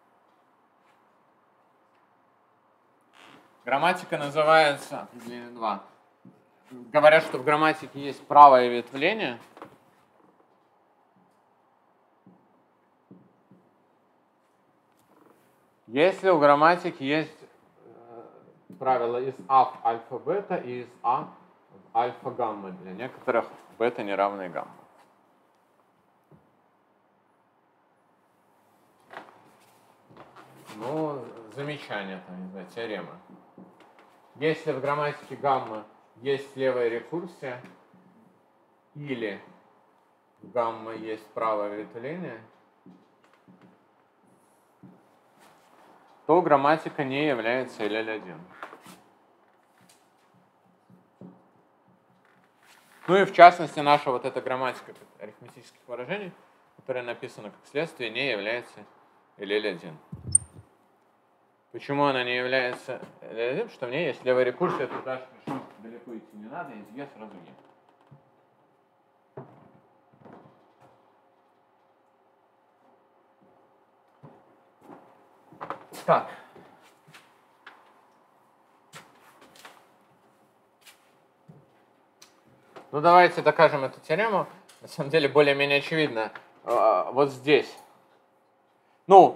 Грамматика называется, определение два. Говорят, что в грамматике есть правое ветвление. Если у грамматики есть правило из А в альфа-бета и из А в альфа-гамма. Для некоторых бета не равны гамма. Ну, замечание, там, не знаю, теорема. Если в грамматике гамма есть левая рекурсия или в гамма есть правое ветвление, то грамматика не является эл эл один. Ну и в частности, наша вот эта грамматика арифметических выражений, которая написана как следствие, не является эл эл один. Почему она не является эл эл один? Потому что в ней есть левая рекурсия, туда же причем далеко идти не надо, из Е сразу Е. Так. Ну, давайте докажем эту теорему. На самом деле, более-менее очевидно. Вот здесь. Ну,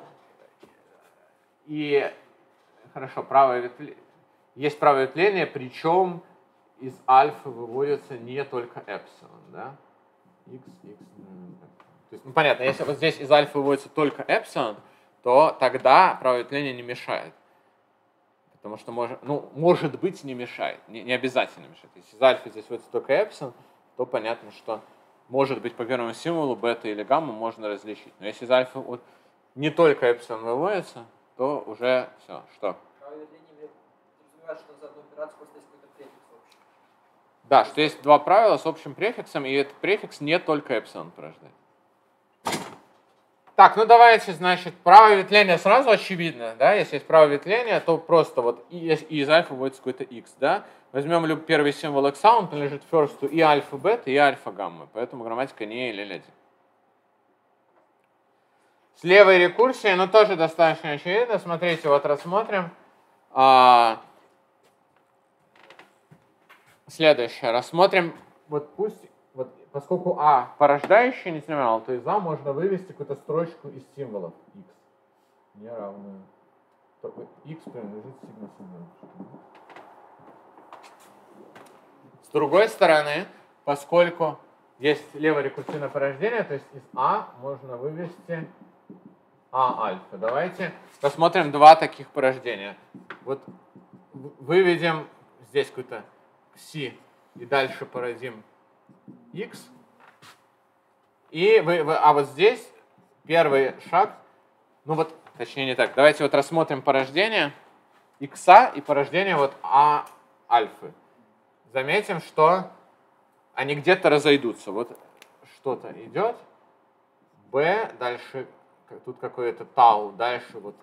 и хорошо, правое ветвление. Есть правое ветвление, причем из альфы выводится не только эпсилон, да? X, X. То есть, ну, понятно, если вот здесь из альфы выводится только эпсилон, то тогда правое ветвление не мешает. Потому что, может, ну, может быть, не мешает, не, не обязательно мешает. Если из альфа здесь выводится только эпсилон, то понятно, что может быть по первому символу бета или гамма можно различить. Но если из альфа вот не только эпсилон выводится, то уже все. Что? Правое ветвление подразумевает, что за одну операцию просто есть какой-то префикс общий. Да, что есть два правила с общим префиксом, и этот префикс не только эпсилон порождает. Так, ну давайте, значит, правое ветвление сразу очевидно, да, если есть правое ветвление, то просто вот и, и из альфа выводится какой-то x, да. Возьмем любой первый символ x, он принадлежит ферсту и альфа бета, и альфа гамма, поэтому грамматика не эл эл один. С левой рекурсией, но тоже достаточно очевидно, смотрите, вот рассмотрим. А, следующее, рассмотрим, вот пусть... Вот, поскольку А порождающий нетерминал, то из А можно вывести какую-то строчку из символов x, не равную. То x принадлежит сигма сигма. С другой стороны, поскольку есть леворекурсивное порождение, то есть из А можно вывести А альфа. Давайте посмотрим два таких порождения. Вот выведем здесь какой-то кси и дальше породим x. И вы, вы, а вот здесь первый шаг, ну вот, точнее не так, давайте вот рассмотрим порождение x и порождение вот а альфы. Заметим, что они где-то разойдутся. Вот что-то идет, b, дальше тут какое-то тау, дальше вот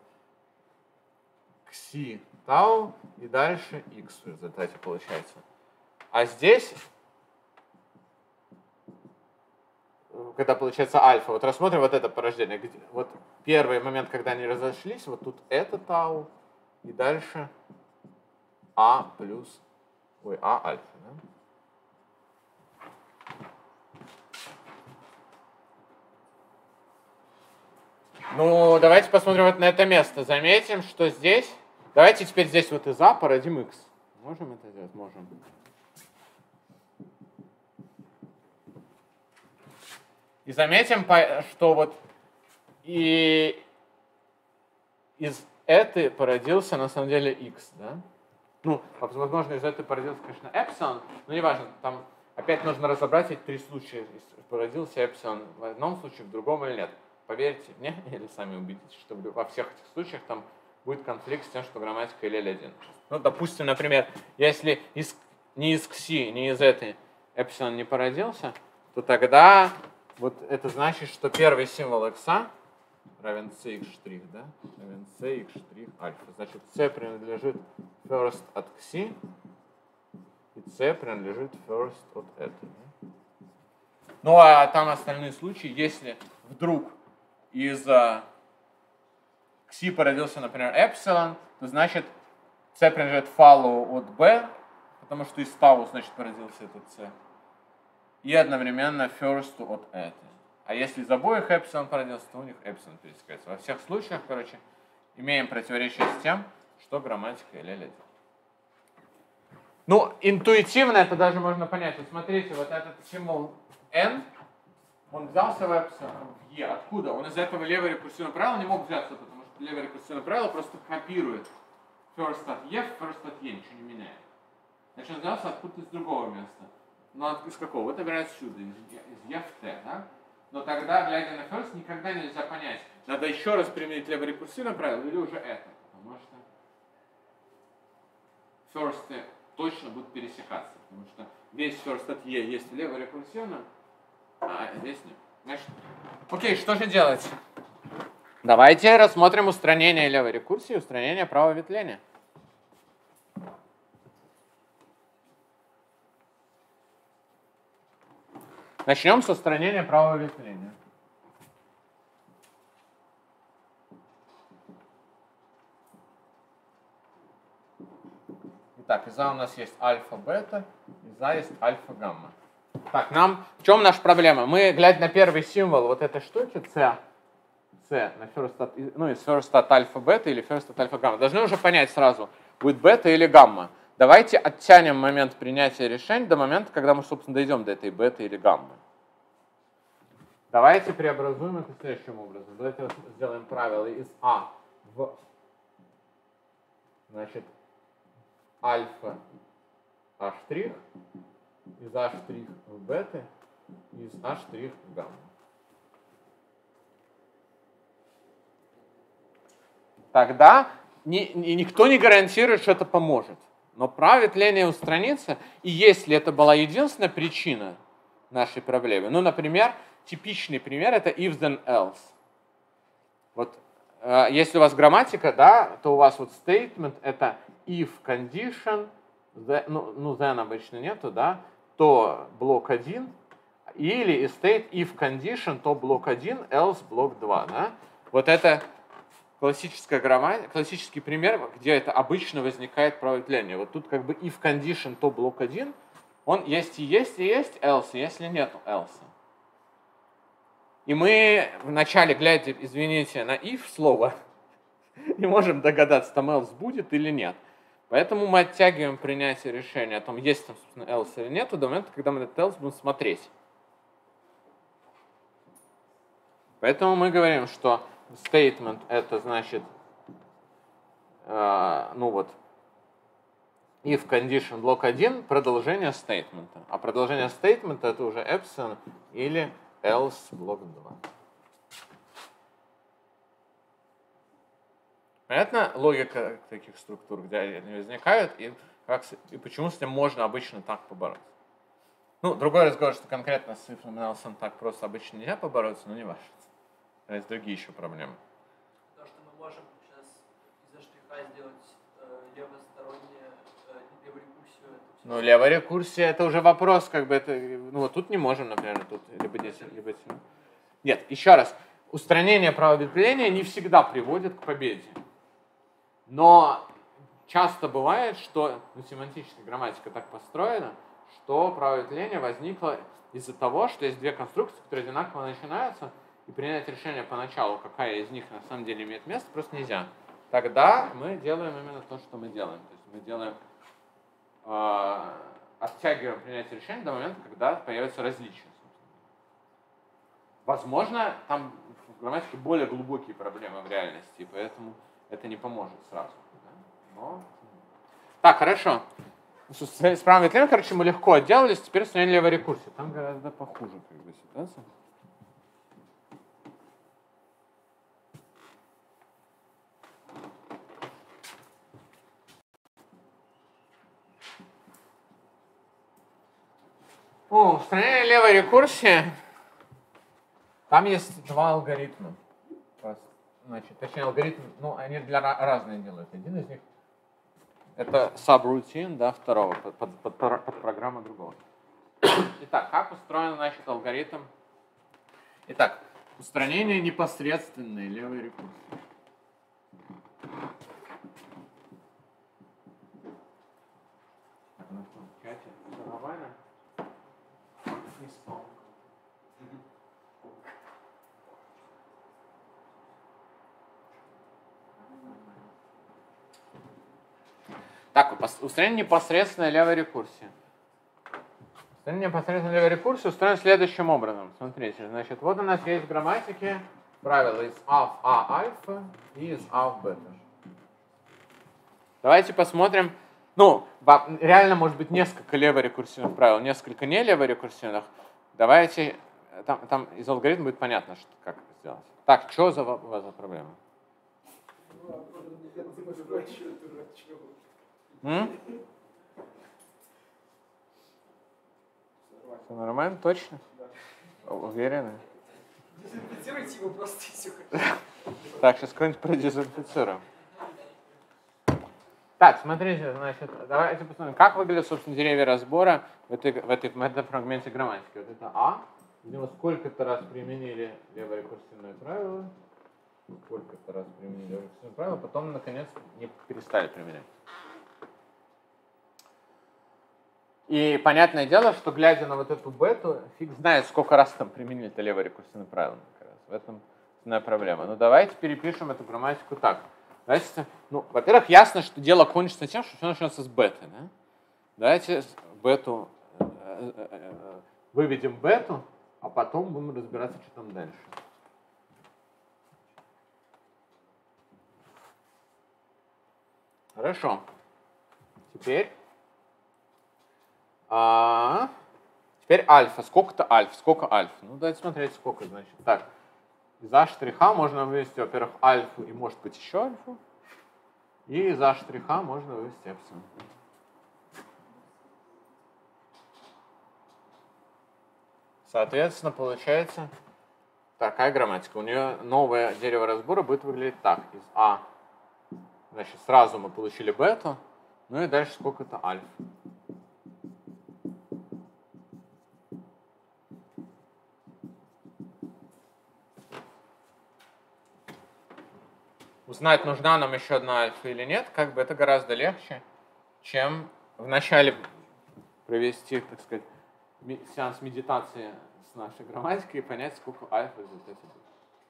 кси тау и дальше x в результате получается. А здесь когда получается альфа, вот рассмотрим вот это порождение. Где, вот первый момент, когда они разошлись, вот тут это тау, и дальше а плюс, ой, а альфа. Да? Ну, давайте посмотрим вот на это место. Заметим, что здесь, давайте теперь здесь вот из а породим x. Можем это сделать? Можем. И заметим, что вот и из этой породился на самом деле x, да? Ну, возможно, из этой породился, конечно, эпсилон, но неважно, там опять нужно разобрать эти три случая. Породился эпсилон в одном случае, в другом или нет. Поверьте мне, или сами убедитесь, что во всех этих случаях там будет конфликт с тем, что грамматика эл эл один. Ну, допустим, например, если из, ни из кси, ни из этой эпсилон не породился, то тогда вот это значит, что первый символ x равен cx штрих, да? Равен cx штрих альфа. Значит, c принадлежит first от кси, и c принадлежит first от этой. Да? Ну, а там остальные случаи, если вдруг из кси породился, например, эпсилон, то значит c принадлежит follow от b, потому что из тау, значит, породился этот c. И одновременно first от этой. А если из обоих эпсилон породился, то у них эпсилон пересекается. Во всех случаях, короче, имеем противоречие с тем, что грамматика эл эл один. Ну, интуитивно это даже можно понять. Вот смотрите, вот этот символ n, он взялся в эпсилон, в e. Откуда? Он из этого левого рекурсивного правила не мог взяться, потому что левое рекурсивное правило просто копирует first от e, first от e, ничего не меняет. Значит, он взялся откуда-то из другого места. Но из какого? Вот, например, отсюда, из e в t, да? Но тогда, глядя на first, никогда нельзя понять, надо еще раз применить леворекурсивное правило или уже это. потому что first точно будут пересекаться, потому что весь first от e есть в левой рекурсивном, а здесь нет. Значит, окей, что же делать? Давайте рассмотрим устранение левой рекурсии и устранение правого ветвления. Начнем с устранения правого ветвления. Итак, из А у нас есть альфа-бета, из А есть альфа-гамма. Так, нам, в чем наша проблема? Мы, глядя на первый символ вот этой штуки, C, C, на first от, ну, из first от альфа-бета или first от альфа-гамма, должны уже понять сразу, будет бета или гамма. Давайте оттянем момент принятия решений до момента, когда мы, собственно, дойдем до этой бета или гаммы. Давайте преобразуем это следующим образом. Давайте сделаем правило из А в, значит, альфа А', из А' в бета, из А' в гамма. Тогда ни, ни, никто не гарантирует, что это поможет. Но правое ветвление устранится, и если это была единственная причина нашей проблемы, ну, например, типичный пример — это if then else. Вот э, если у вас грамматика, да, то у вас вот statement — это if condition, the, ну, ну, then обычно нету, да, то блок один, или и state if condition, то блок один, else блок два, да. Вот это классическая грамматика, классический пример, где это обычно возникает правое ветвление. Вот тут как бы if condition, то блок один, он есть и есть, и есть else, если нет else. И мы вначале, глядя, извините, на if слово, не можем догадаться, там else будет или нет. Поэтому мы оттягиваем принятие решения о том, есть там, собственно, else или нет, до момента, когда мы этот else будем смотреть. Поэтому мы говорим, что statement — это значит, э, ну вот, if condition блок один, продолжение стейтмента. А продолжение стейтмента — это уже epsilon или else блок два. Понятно логика таких структур, где они возникают, и, как, и почему с ним можно обычно так побороться? Ну, другой разговор, что конкретно с if else так просто обычно нельзя побороться, но не важно. Есть другие еще проблемы. То, что мы можем сейчас из-за штриха сделать э, левостороннее, э, левую рекурсию. Ну, левая рекурсия — это уже вопрос, как бы это, ну вот тут не можем, например, тут либо здесь, либо здесь. Нет, еще раз, устранение правого ветвления не всегда приводит к победе. Но часто бывает, что, ну, семантическая грамматика так построена, что правое ветвление возникло из-за того, что есть две конструкции, которые одинаково начинаются, и принять решение поначалу, какая из них на самом деле имеет место, просто нельзя. Тогда мы делаем именно то, что мы делаем. То есть мы делаем, э, оттягиваем принятие решения до момента, когда появится различие. Возможно, там в грамматике более глубокие проблемы в реальности, поэтому это не поможет сразу. Да? Но... Так, хорошо. С правым ветвлением, короче, мы легко отделались, теперь установили левой рекурсии. Там гораздо похуже как бы ситуация. О, устранение левой рекурсии. Там есть два алгоритма. Значит, точнее, алгоритм, ну, они для разные делают. Один из них это subroutine, да, второго, под, под, под, под программа другого. Итак, как устроен, значит, алгоритм? Итак, устранение непосредственной левой рекурсии. Так, у нас там в чате все нормально? Не спал. Так, устранение непосредственной левой рекурсии. Устранение непосредственной левой рекурсии устроено следующим образом. Смотрите, значит, вот у нас есть в грамматике правило из А в А альфа и из А в бета. Давайте посмотрим. Ну, реально может быть несколько леворекурсивных правил, несколько не леворекурсивных. Давайте, там, там из алгоритма будет понятно, что, как это сделать. Так, что за, за проблема? Мы М? Все нормально? Точно? Уверены? Дезинфицируйте его просто и все хорошо. Так, сейчас какой-нибудь продезинфицируем. Так, смотрите, значит, давайте посмотрим, как выглядят, собственно, деревья разбора в, этой, в, этой, в этом фрагменте грамматики. Вот это А, где мы сколько-то раз применили леворекурсивное правило, сколько-то раз применили леворекурсивное правило, потом, наконец, не перестали применять. И понятное дело, что, глядя на вот эту бету, фиг знает, сколько раз там применили это леворекурсивное правило. Как раз. В этом основная проблема. Ну, давайте перепишем эту грамматику так. Давайте, ну, во-первых, ясно, что дело кончится тем, что все начнется с беты. Да? Давайте бету, э, э, э, выведем бету, а потом будем разбираться, что там дальше. Хорошо. Теперь, а, теперь альфа. Сколько-то альф. Сколько альф? Ну, давайте смотреть, сколько, значит. Так. Из А штриха можно вывести, во-первых, альфу и, может быть, еще альфу. И из А штриха можно вывести эпсилон. Соответственно, получается такая грамматика. У нее новое дерево разбора будет выглядеть так. Из А, значит, сразу мы получили бету, ну и дальше сколько-то альф. Узнать, нужна нам еще одна альфа или нет, как бы это гораздо легче, чем вначале провести, так сказать, сеанс медитации с нашей грамматикой и понять, сколько альфа в результате будет.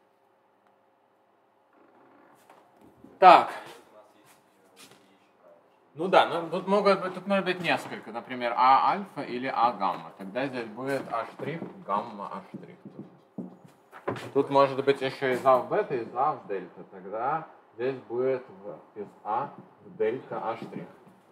Так. Ну да, ну тут могут быть, тут может быть несколько, например, А альфа или А гамма. Тогда здесь будет А штрих, гамма, А штрих. Тут может быть еще из А в бета, из А в дельта. Тогда здесь будет в, из А в дельта А штрих.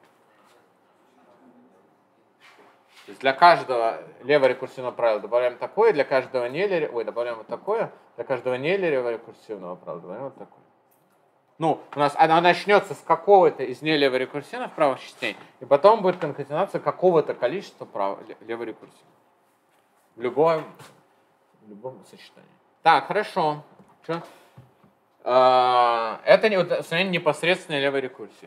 То есть для каждого леворекурсивного правила добавляем такое, для каждого не ой, добавляем вот такое, для каждого не леворекурсивного правила добавляем вот такое. Ну, у нас она начнется с какого-то из нелеворекурсивных правых частей, и потом будет конкатенация какого-то количества прав леворекурсивных. В любом, в любом сочетании. Так, хорошо. Что? А, это устранение непосредственной левой рекурсии.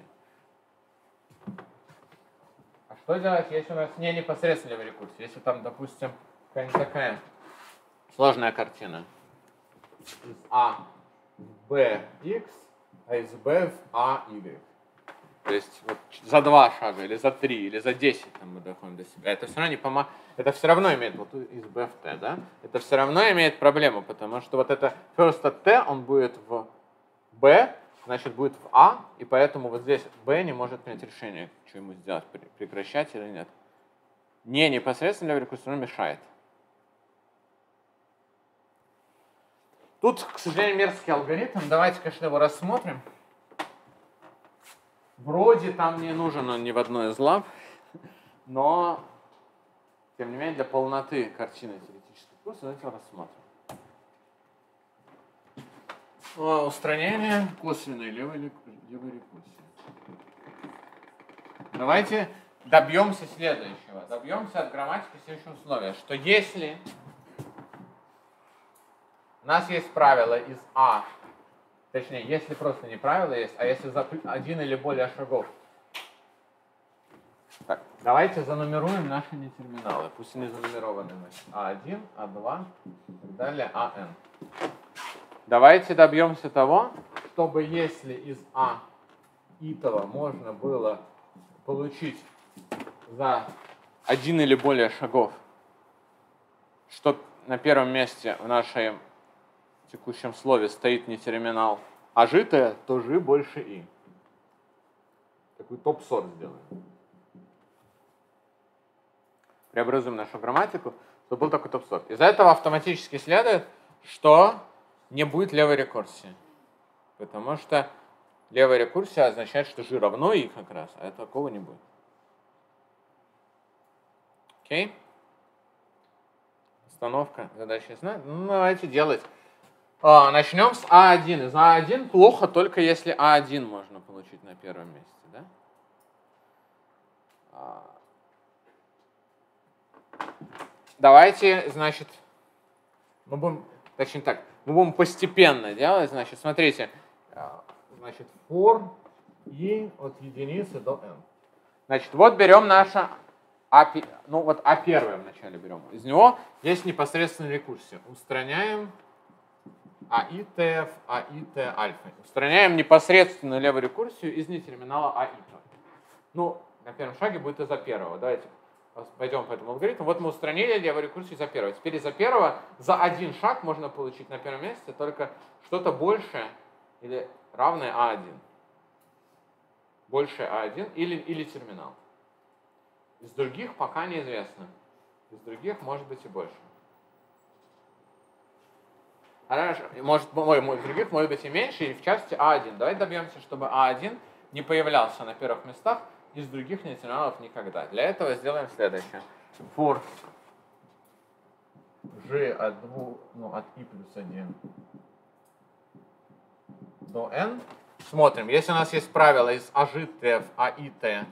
А что делать, если у нас не непосредственная левая рекурсия? Если там, допустим, какая-нибудь такая сложная картина. Из А в Bx, а из B в А, Y. То есть вот за два шага, или за три, или за десять там мы доходим до себя. Это все равно не помогает. Это все равно имеет, вот из B в T, да? Это все равно имеет проблему, потому что вот это first at T, он будет в B, значит будет в А, и поэтому вот здесь B не может принять решение, что ему сделать, прекращать или нет. Не непосредственно левый все равно мешает. Тут, к сожалению, мерзкий алгоритм. Давайте, конечно, его рассмотрим. Вроде там не нужен он ни в одной из лаб, но, тем не менее, для полноты картины теоретического курса давайте его рассмотрим. Устранение косвенной левой, левой рекурсии. Давайте добьемся следующего. Добьемся от грамматики следующего условия, что если у нас есть правило из А, точнее, если просто не правило есть, а если за один или более шагов. Так, давайте занумеруем наши нетерминалы. Пусть они занумерованы. А один, А два и так далее, АН. Давайте добьемся того, чтобы если из А итого можно было получить за один или более шагов, что на первом месте в нашем текущем слове стоит не терминал, а житое, то жи больше и. Такой топ-сорт сделаем. Преобразуем нашу грамматику, чтобы был такой топ-сорт. Из этого автоматически следует, что не будет левой рекурсии. Потому что левая рекурсия означает, что жи равно и как раз, а такого не будет. Окей? Установка, задача ясна? Ну, давайте делать. А, начнем с а один. Из а один плохо только если а один можно получить на первом месте, да? А. Давайте, значит, мы будем, точнее так, мы будем постепенно делать. Значит, смотрите, значит, for i от единицы до n. Значит, вот берем наше а, ну вот а первое вначале берем. Из него есть непосредственная рекурсия. Устраняем аитf, аит альфа. Устраняем непосредственную левую рекурсию из нетерминала аит. Ну, на первом шаге будет из-за первого. Давайте пойдем по этому алгоритму. Вот мы устранили левую рекурсию из-за первого. Теперь из-за первого за один шаг можно получить на первом месте только что-то большее или равное а один. Большее а один или, или терминал. Из других пока неизвестно. Из других может быть и больше. Хорошо. Может, из других может быть и меньше, или в части а один. Давайте добьемся, чтобы а один не появлялся на первых местах из других нетерминалов никогда. Для этого сделаем следующее. For g от, двух, ну, от i плюс один до n. Смотрим, если у нас есть правило из ажитf, аит,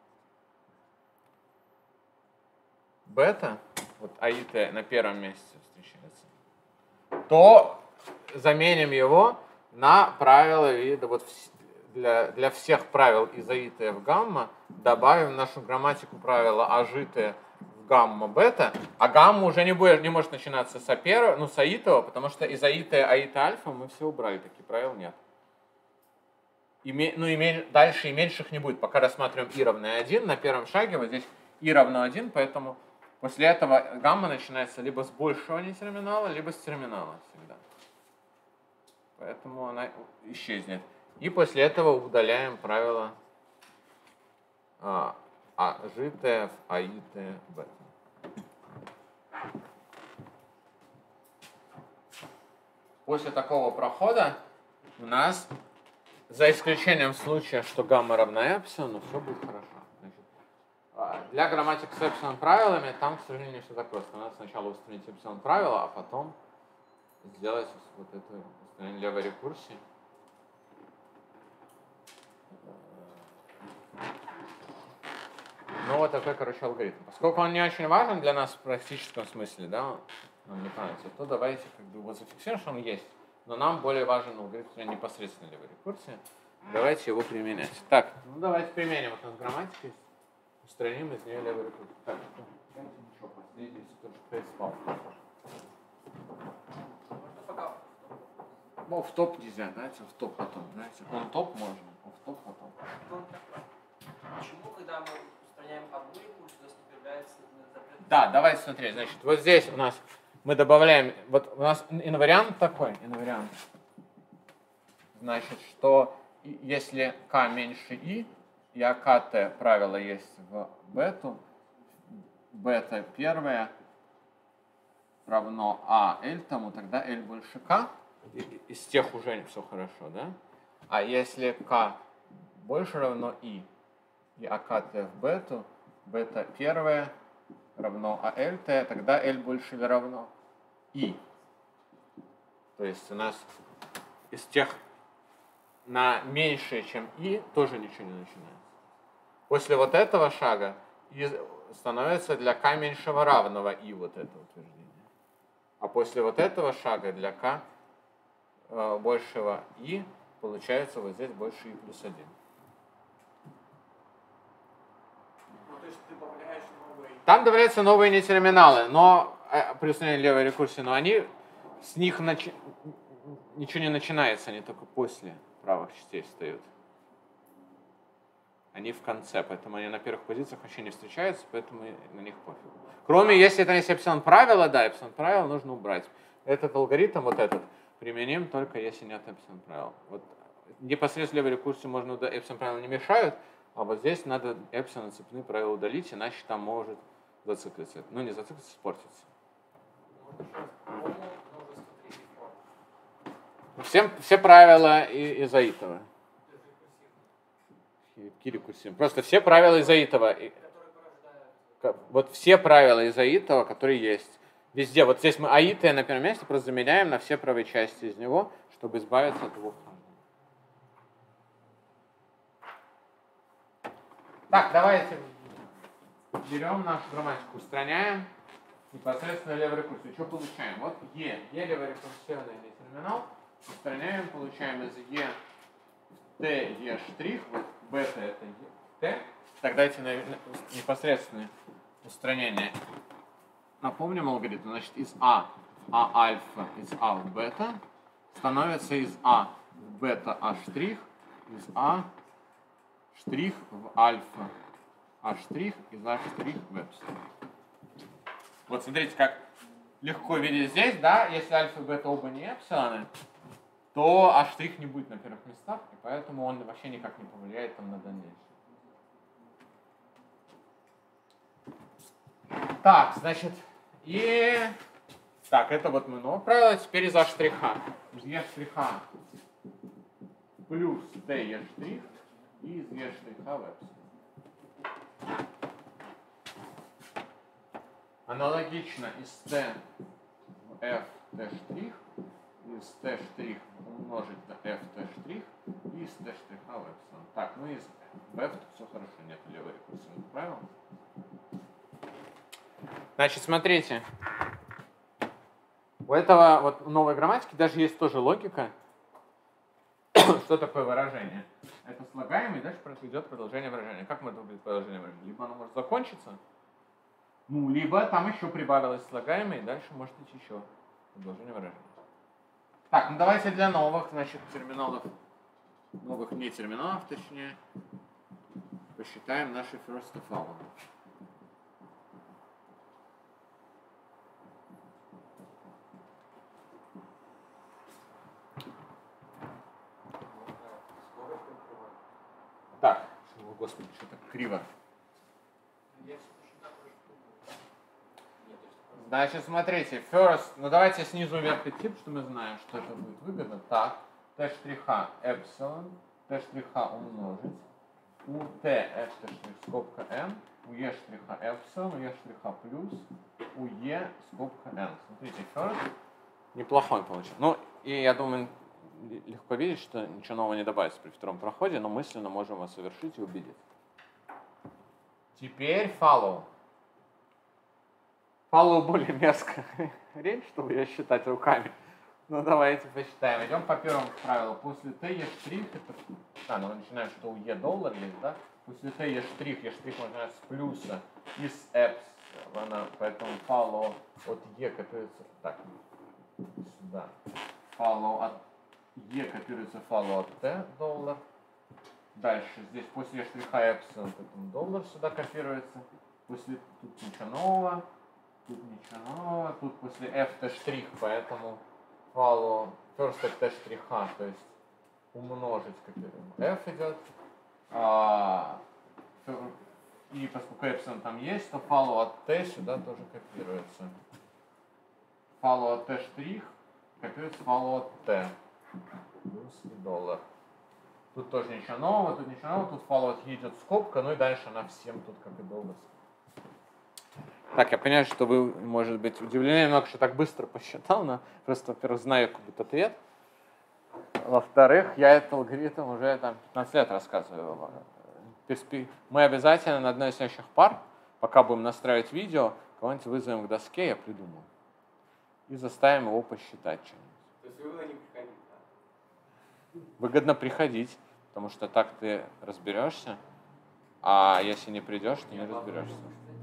бета, вот аит на первом месте встречается, то заменим его на правило вида, вот для, для всех правил из аит в гамма добавим в нашу грамматику правила ажит в гамма бета, а гамма уже не, будет, не может начинаться с аперо, ну с аитова, потому что из аит аит альфа мы все убрали, таких правил нет. И, ну и дальше и меньших не будет, пока рассматриваем i равное один, на первом шаге вот здесь i равно один, поэтому после этого гамма начинается либо с большего нетерминала, либо с терминала всегда. Поэтому она исчезнет. И после этого удаляем правило а, ажитf, аит, бета. После такого прохода у нас, за исключением случая, что гамма равна эпсилону, все будет хорошо. Значит, для грамматик с эпсилон правилами там, к сожалению, все так просто. Надо сначала устранить эпсилон правила, а потом сделать вот эту устранение левой рекурсии. Ну вот такой, короче, алгоритм. Поскольку он не очень важен для нас в практическом смысле, да, он не понятен, то давайте как бы его зафиксируем, что он есть. Но нам более важен алгоритм непосредственно левой рекурсии. Давайте его применять. Так, ну давайте применим вот он грамматикой. Устраним из нее левую рекурсию. Так, давайте еще последний, который фейспал. Можно пока. Ну, в топ нельзя, знаете, в топ потом, знаете. Он топ можно, а в топ потом. Почему, когда мы устраняем одну рекурсию, у нас не появляется запрет? Да, давайте смотреть. Значит, вот здесь у нас мы добавляем, вот у нас инвариант такой, инвариант. Значит, что если k меньше i, и АКТ правило есть в бету, бета первое равно а l тому, тогда l больше k, из тех уже все хорошо, да? А если k больше равно i, и АКТ в бету, бета первое равно АЛТ, тогда L больше или равно I. То есть у нас из тех на меньшее, чем I, тоже ничего не начинается. После вот этого шага I становится для K меньшего равного I вот это утверждение. А после вот этого шага для K э, большего I получается вот здесь больше I плюс один. То есть ты добавляешь новые... Там добавляются новые нетерминалы, но при установлении левой рекурсии, но они с них начи... ничего не начинается, они только после правых частей встают. Они в конце, поэтому они на первых позициях вообще не встречаются, поэтому на них пофиг. Кроме, если это есть эпсилон правила, да, эпсилон правила нужно убрать. Этот алгоритм, вот этот, применим только если нет эпсилон правил. Вот непосредственно левой рекурсии можно, эпсилон правила не мешают, а вот здесь надо эпсилон цепные правила удалить, иначе там может зациклиться. Ну, не зациклиться, испортиться. Все, все правила из Аитова. Кирикусим. Просто все правила из Аитова. Вот все правила из Аитова, которые есть. Везде. Вот здесь мы а и t на первом месте просто заменяем на все правые части из него, чтобы избавиться от двух. Так, давайте берем нашу грамматику, устраняем непосредственно левый рекурс. И что получаем? Вот e, e левый рекурсивный терминал. Устраняем, получаем из e t e штрих, вот бета это e, t. Так, дайте непосредственное устранение. Напомним алгоритм. Значит, из а, а альфа, из а в бета становится из а в бета а штрих, из а штрих в альфа а штрих, из а штрих в эпсилон. Вот смотрите, как легко видеть здесь, да, если альфа и бета оба не эпсилоны, то а штрих не будет на первых местах, и поэтому он вообще никак не повлияет там на дальнейшее. Так, значит, и... Так, это вот мы новое правило, теперь из а штриха. Из е штриха плюс t e штрих и из e штриха в эпсилон. Аналогично из t в f t штрих, из t штрих умножить на f t штрих и из t штриха в эпсилон. Так, ну из в f все хорошо, нет левой рекурсивных правил. Значит, смотрите, у этого вот в новой грамматике даже есть тоже логика. Что такое выражение? Это слагаемый, дальше идет продолжение выражения. Как может быть продолжение выражения? Либо оно может закончиться, ну, либо там еще прибавилось слагаемое, и дальше может идти еще продолжение выражения. Так, ну давайте для новых, значит, терминалов, новых не терминалов, точнее, посчитаем наши first of all. Так, о, господи, что так криво. Значит, смотрите, first, ну давайте снизу вверх идти, потому что мы знаем, что это будет выгодно. Так, t штриха эпсилон, t штриха умножить, у t f t штрих скобка n, у e штриха эпсилон, у e штриха плюс, у e скобка n. Смотрите, first неплохой получился. Ну, и я думаю, легко видеть, что ничего нового не добавится при втором проходе, но мысленно можем его совершить и убедить. Теперь follow. Follow более мерзкая речь, чтобы ее считать руками. Ну давайте посчитаем. Идем по первому правилу. После t e штрих, это... А, ну мы начинаем, что у e доллар есть, да? После t e штрих, e штрих можно начинать с плюса из эпсилона, поэтому follow от e копируется... Так, сюда. Follow от e копируется follow от t доллар. Дальше здесь после e штриха эпсилон, поэтому доллар сюда копируется. После тут ничего нового. Тут ничего нового. Тут после f t штрих, поэтому follow first от t штриха, то есть умножить копируем. F идет. А, и поскольку эпсилон там есть, то follow от t сюда тоже копируется. Follow от t штрих копируется follow от t. Плюс и доллар. Тут тоже ничего нового, тут ничего нового, тут follow от e идет скобка, ну и дальше она всем тут как и доллар. Так, я понимаю, что вы, может быть, удивлены немного, что так быстро посчитал, но просто, во-первых, знаю какой-то ответ. Во-вторых, я этот алгоритм уже там пятнадцать лет рассказываю. Мы обязательно на одной из следующих пар, пока будем настраивать видео, кого-нибудь вызовем к доске, я придумал. И заставим его посчитать что-нибудь. То есть выгодно не приходить, да? Выгодно приходить, потому что так ты разберешься, а если не придешь, ты не разберешься.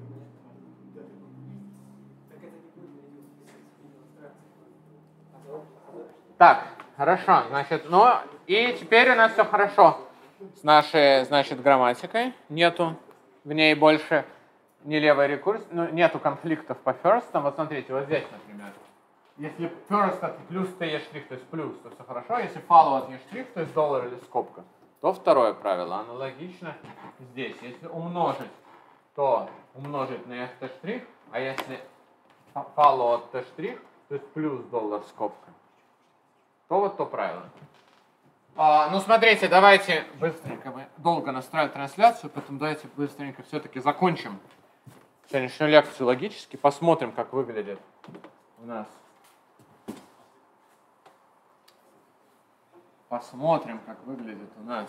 Так, хорошо, значит, ну и теперь у нас все хорошо с нашей, значит, грамматикой. Нету в ней больше ни левой рекурс, ну, нету конфликтов по first. Вот смотрите, вот здесь, например. Если first это плюс t e штрих, то есть плюс, то все хорошо. Если follow от e штрих, то есть доллар или скобка, то второе правило. Аналогично здесь. Если умножить, то умножить на f t штрих, а если follow от t штрих, то есть плюс доллар скобка, то вот то правило. А, ну, смотрите, давайте быстренько, мы долго настраивали трансляцию, поэтому давайте быстренько все-таки закончим сегодняшнюю лекцию логически. Посмотрим, как выглядит у нас. Посмотрим, как выглядит у нас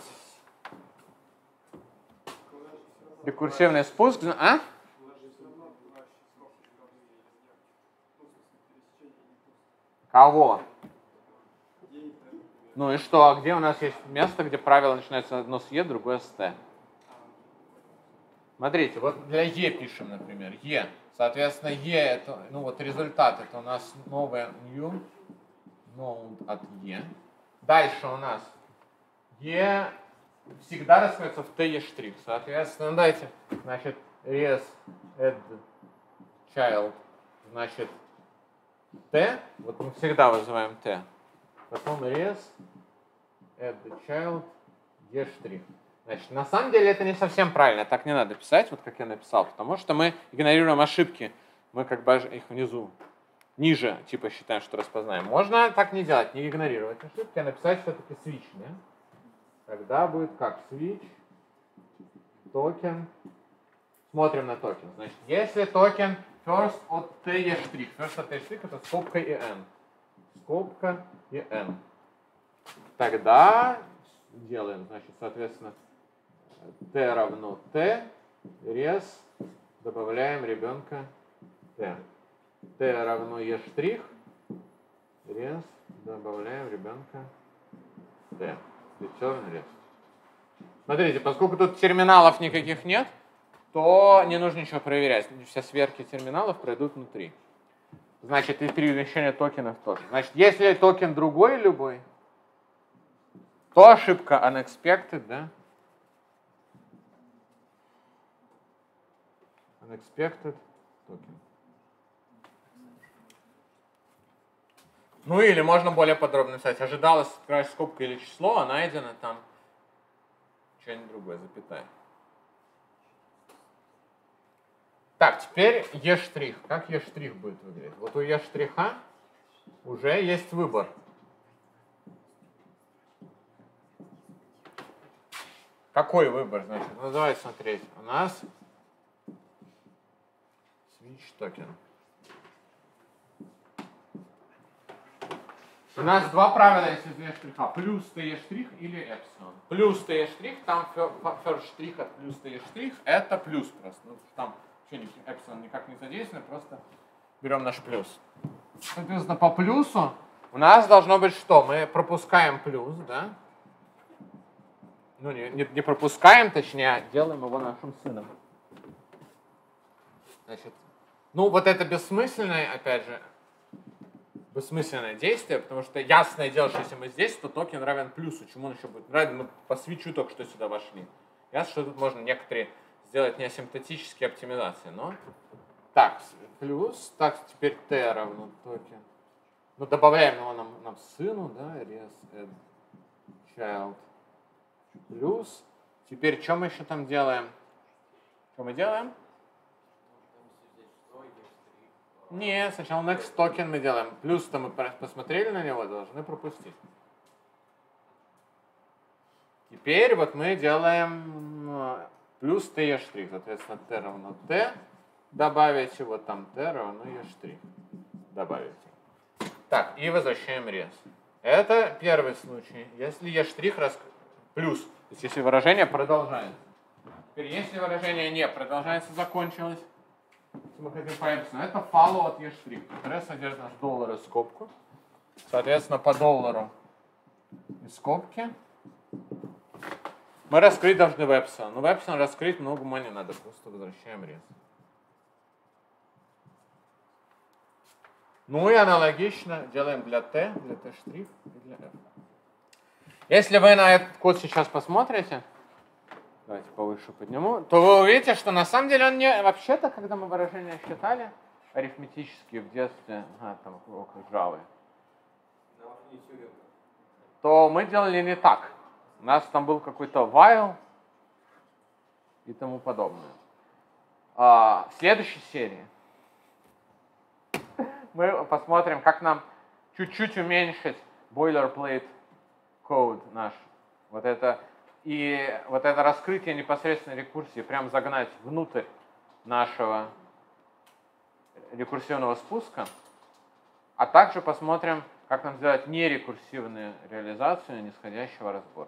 рекурсивный спуск. А? Кого? Ну и что? А где у нас есть место, где правило начинается одно с Е, другое с Т? Смотрите, вот для Е пишем, например, Е. Соответственно, Е это, ну вот результат, это у нас новое new, node от Е. Дальше у нас Е всегда раскроется в Т Е штрих. Соответственно, дайте, значит, res add child, значит, Т, вот мы всегда вызываем Т. Потом res add child Е штрих. Значит, на самом деле это не совсем правильно, так не надо писать, вот как я написал, потому что мы игнорируем ошибки, мы как бы их внизу, ниже, типа считаем, что распознаем. Можно так не делать, не игнорировать ошибки, а написать все-таки switch, да? Тогда будет как? Switch, токен, смотрим на токен. Значит, если токен first от Т Е штрих, first от Т Е штрих это скобка и N, скобка и N, тогда делаем, значит, соответственно, Т равно Т, res, добавляем ребенка Т. Т равно Е штрих, res, добавляем ребенка Т. Return res. Смотрите, поскольку тут терминалов никаких нет, то не нужно ничего проверять. Все сверки терминалов пройдут внутри. Значит, и перемещение токенов тоже. Значит, если токен другой любой, то ошибка unexpected, да? Unexpected токен. Ну или можно более подробно написать. Ожидалось, открываешь скобка или число, а найдено там что-нибудь другое, запятая. Так, теперь Е штрих. Как Е штрих будет выглядеть? Вот у Е штриха уже есть выбор. Какой выбор, значит? Ну, давайте смотреть. У нас switch токен. У нас два правила, если Е штриха. Плюс Т Е штрих или эпсилон. Плюс Т Е штрих, там first штрих от плюс Т Е штрих, это плюс просто. Ну, там что-нибудь эпсилон никак не задействовано, просто берем наш плюс. Соответственно, по плюсу у нас должно быть что? Мы пропускаем плюс, да? Ну, не, не, не пропускаем, точнее, а делаем его нашим сыном. Значит, ну, вот это бессмысленное, опять же, бессмысленное действие, потому что ясное дело, что если мы здесь, то токен равен плюсу. Чему он еще будет равен? Мы по свитчу только что сюда вошли. Ясно, что тут можно некоторые сделать неасимптотические оптимизации, но... Так, плюс, так, теперь T равно токен. Ну, добавляем его нам, нам сыну, да, res add child. Плюс. Теперь, что мы еще там делаем? Что мы делаем? Нет, сначала next token мы делаем. Плюс-то мы посмотрели на него, должны пропустить. Теперь вот мы делаем плюс Т Е штрих. Соответственно, Т равно Т. Добавите вот там Т равно Е штрих. Добавите. Так, и возвращаем res. Это первый случай. Если Е штрих рас... плюс, то есть если выражение продолжается. Теперь, если выражение не продолжается, закончилось, если мы хотим по эпсилону, это follow от Е штрих, которое содержит наш доллар и скобку. Соответственно, по доллару и скобке мы раскрыть должны в эпсилон. Но в эпсилон раскрыть много ума не надо, просто возвращаем res. Ну и аналогично делаем для T, для T' и для F. Если вы на этот код сейчас посмотрите, давайте повыше подниму, то вы увидите, что на самом деле он не... Вообще-то, когда мы выражения считали, арифметические в детстве, а, там, около Java, то мы делали не так. У нас там был какой-то while и тому подобное. А, в следующей серии мы посмотрим, как нам чуть-чуть уменьшить boilerplate код наш. Вот это, и вот это раскрытие непосредственной рекурсии прям загнать внутрь нашего рекурсивного спуска, а также посмотрим, как нам сделать нерекурсивную реализацию нисходящего разбора.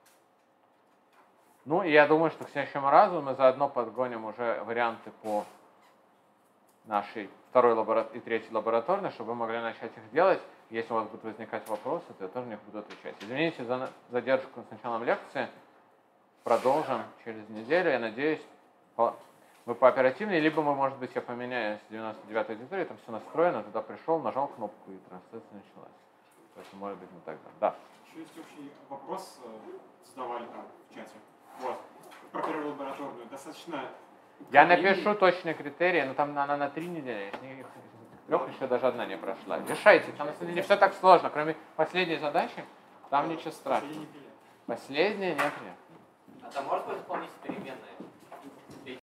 Ну и я думаю, что к следующему разу мы заодно подгоним уже варианты по нашей второй лабора... и третьей лабораторной, чтобы вы могли начать их делать. Если у вас будут возникать вопросы, то я тоже на них буду отвечать. Извините за задержку с началом лекции. Продолжим через неделю. Я надеюсь, вы пооперативнее, либо, мы, может быть, я поменяю с девяносто девятой аудитории, там все настроено, туда пришел, нажал кнопку и трансляция началась. Поэтому, может быть, не так. Да. Еще есть общий вопрос, задавали там в чате. Вот. Про первую лабораторную. Достаточно... Я напишу точные критерии, но там она на три недели, из них трех еще даже одна не прошла. Решайте, там на самом деле не все так сложно, кроме последней задачи, там ничего страшного. Последняя неприятная. А там может быть дополнительные переменные?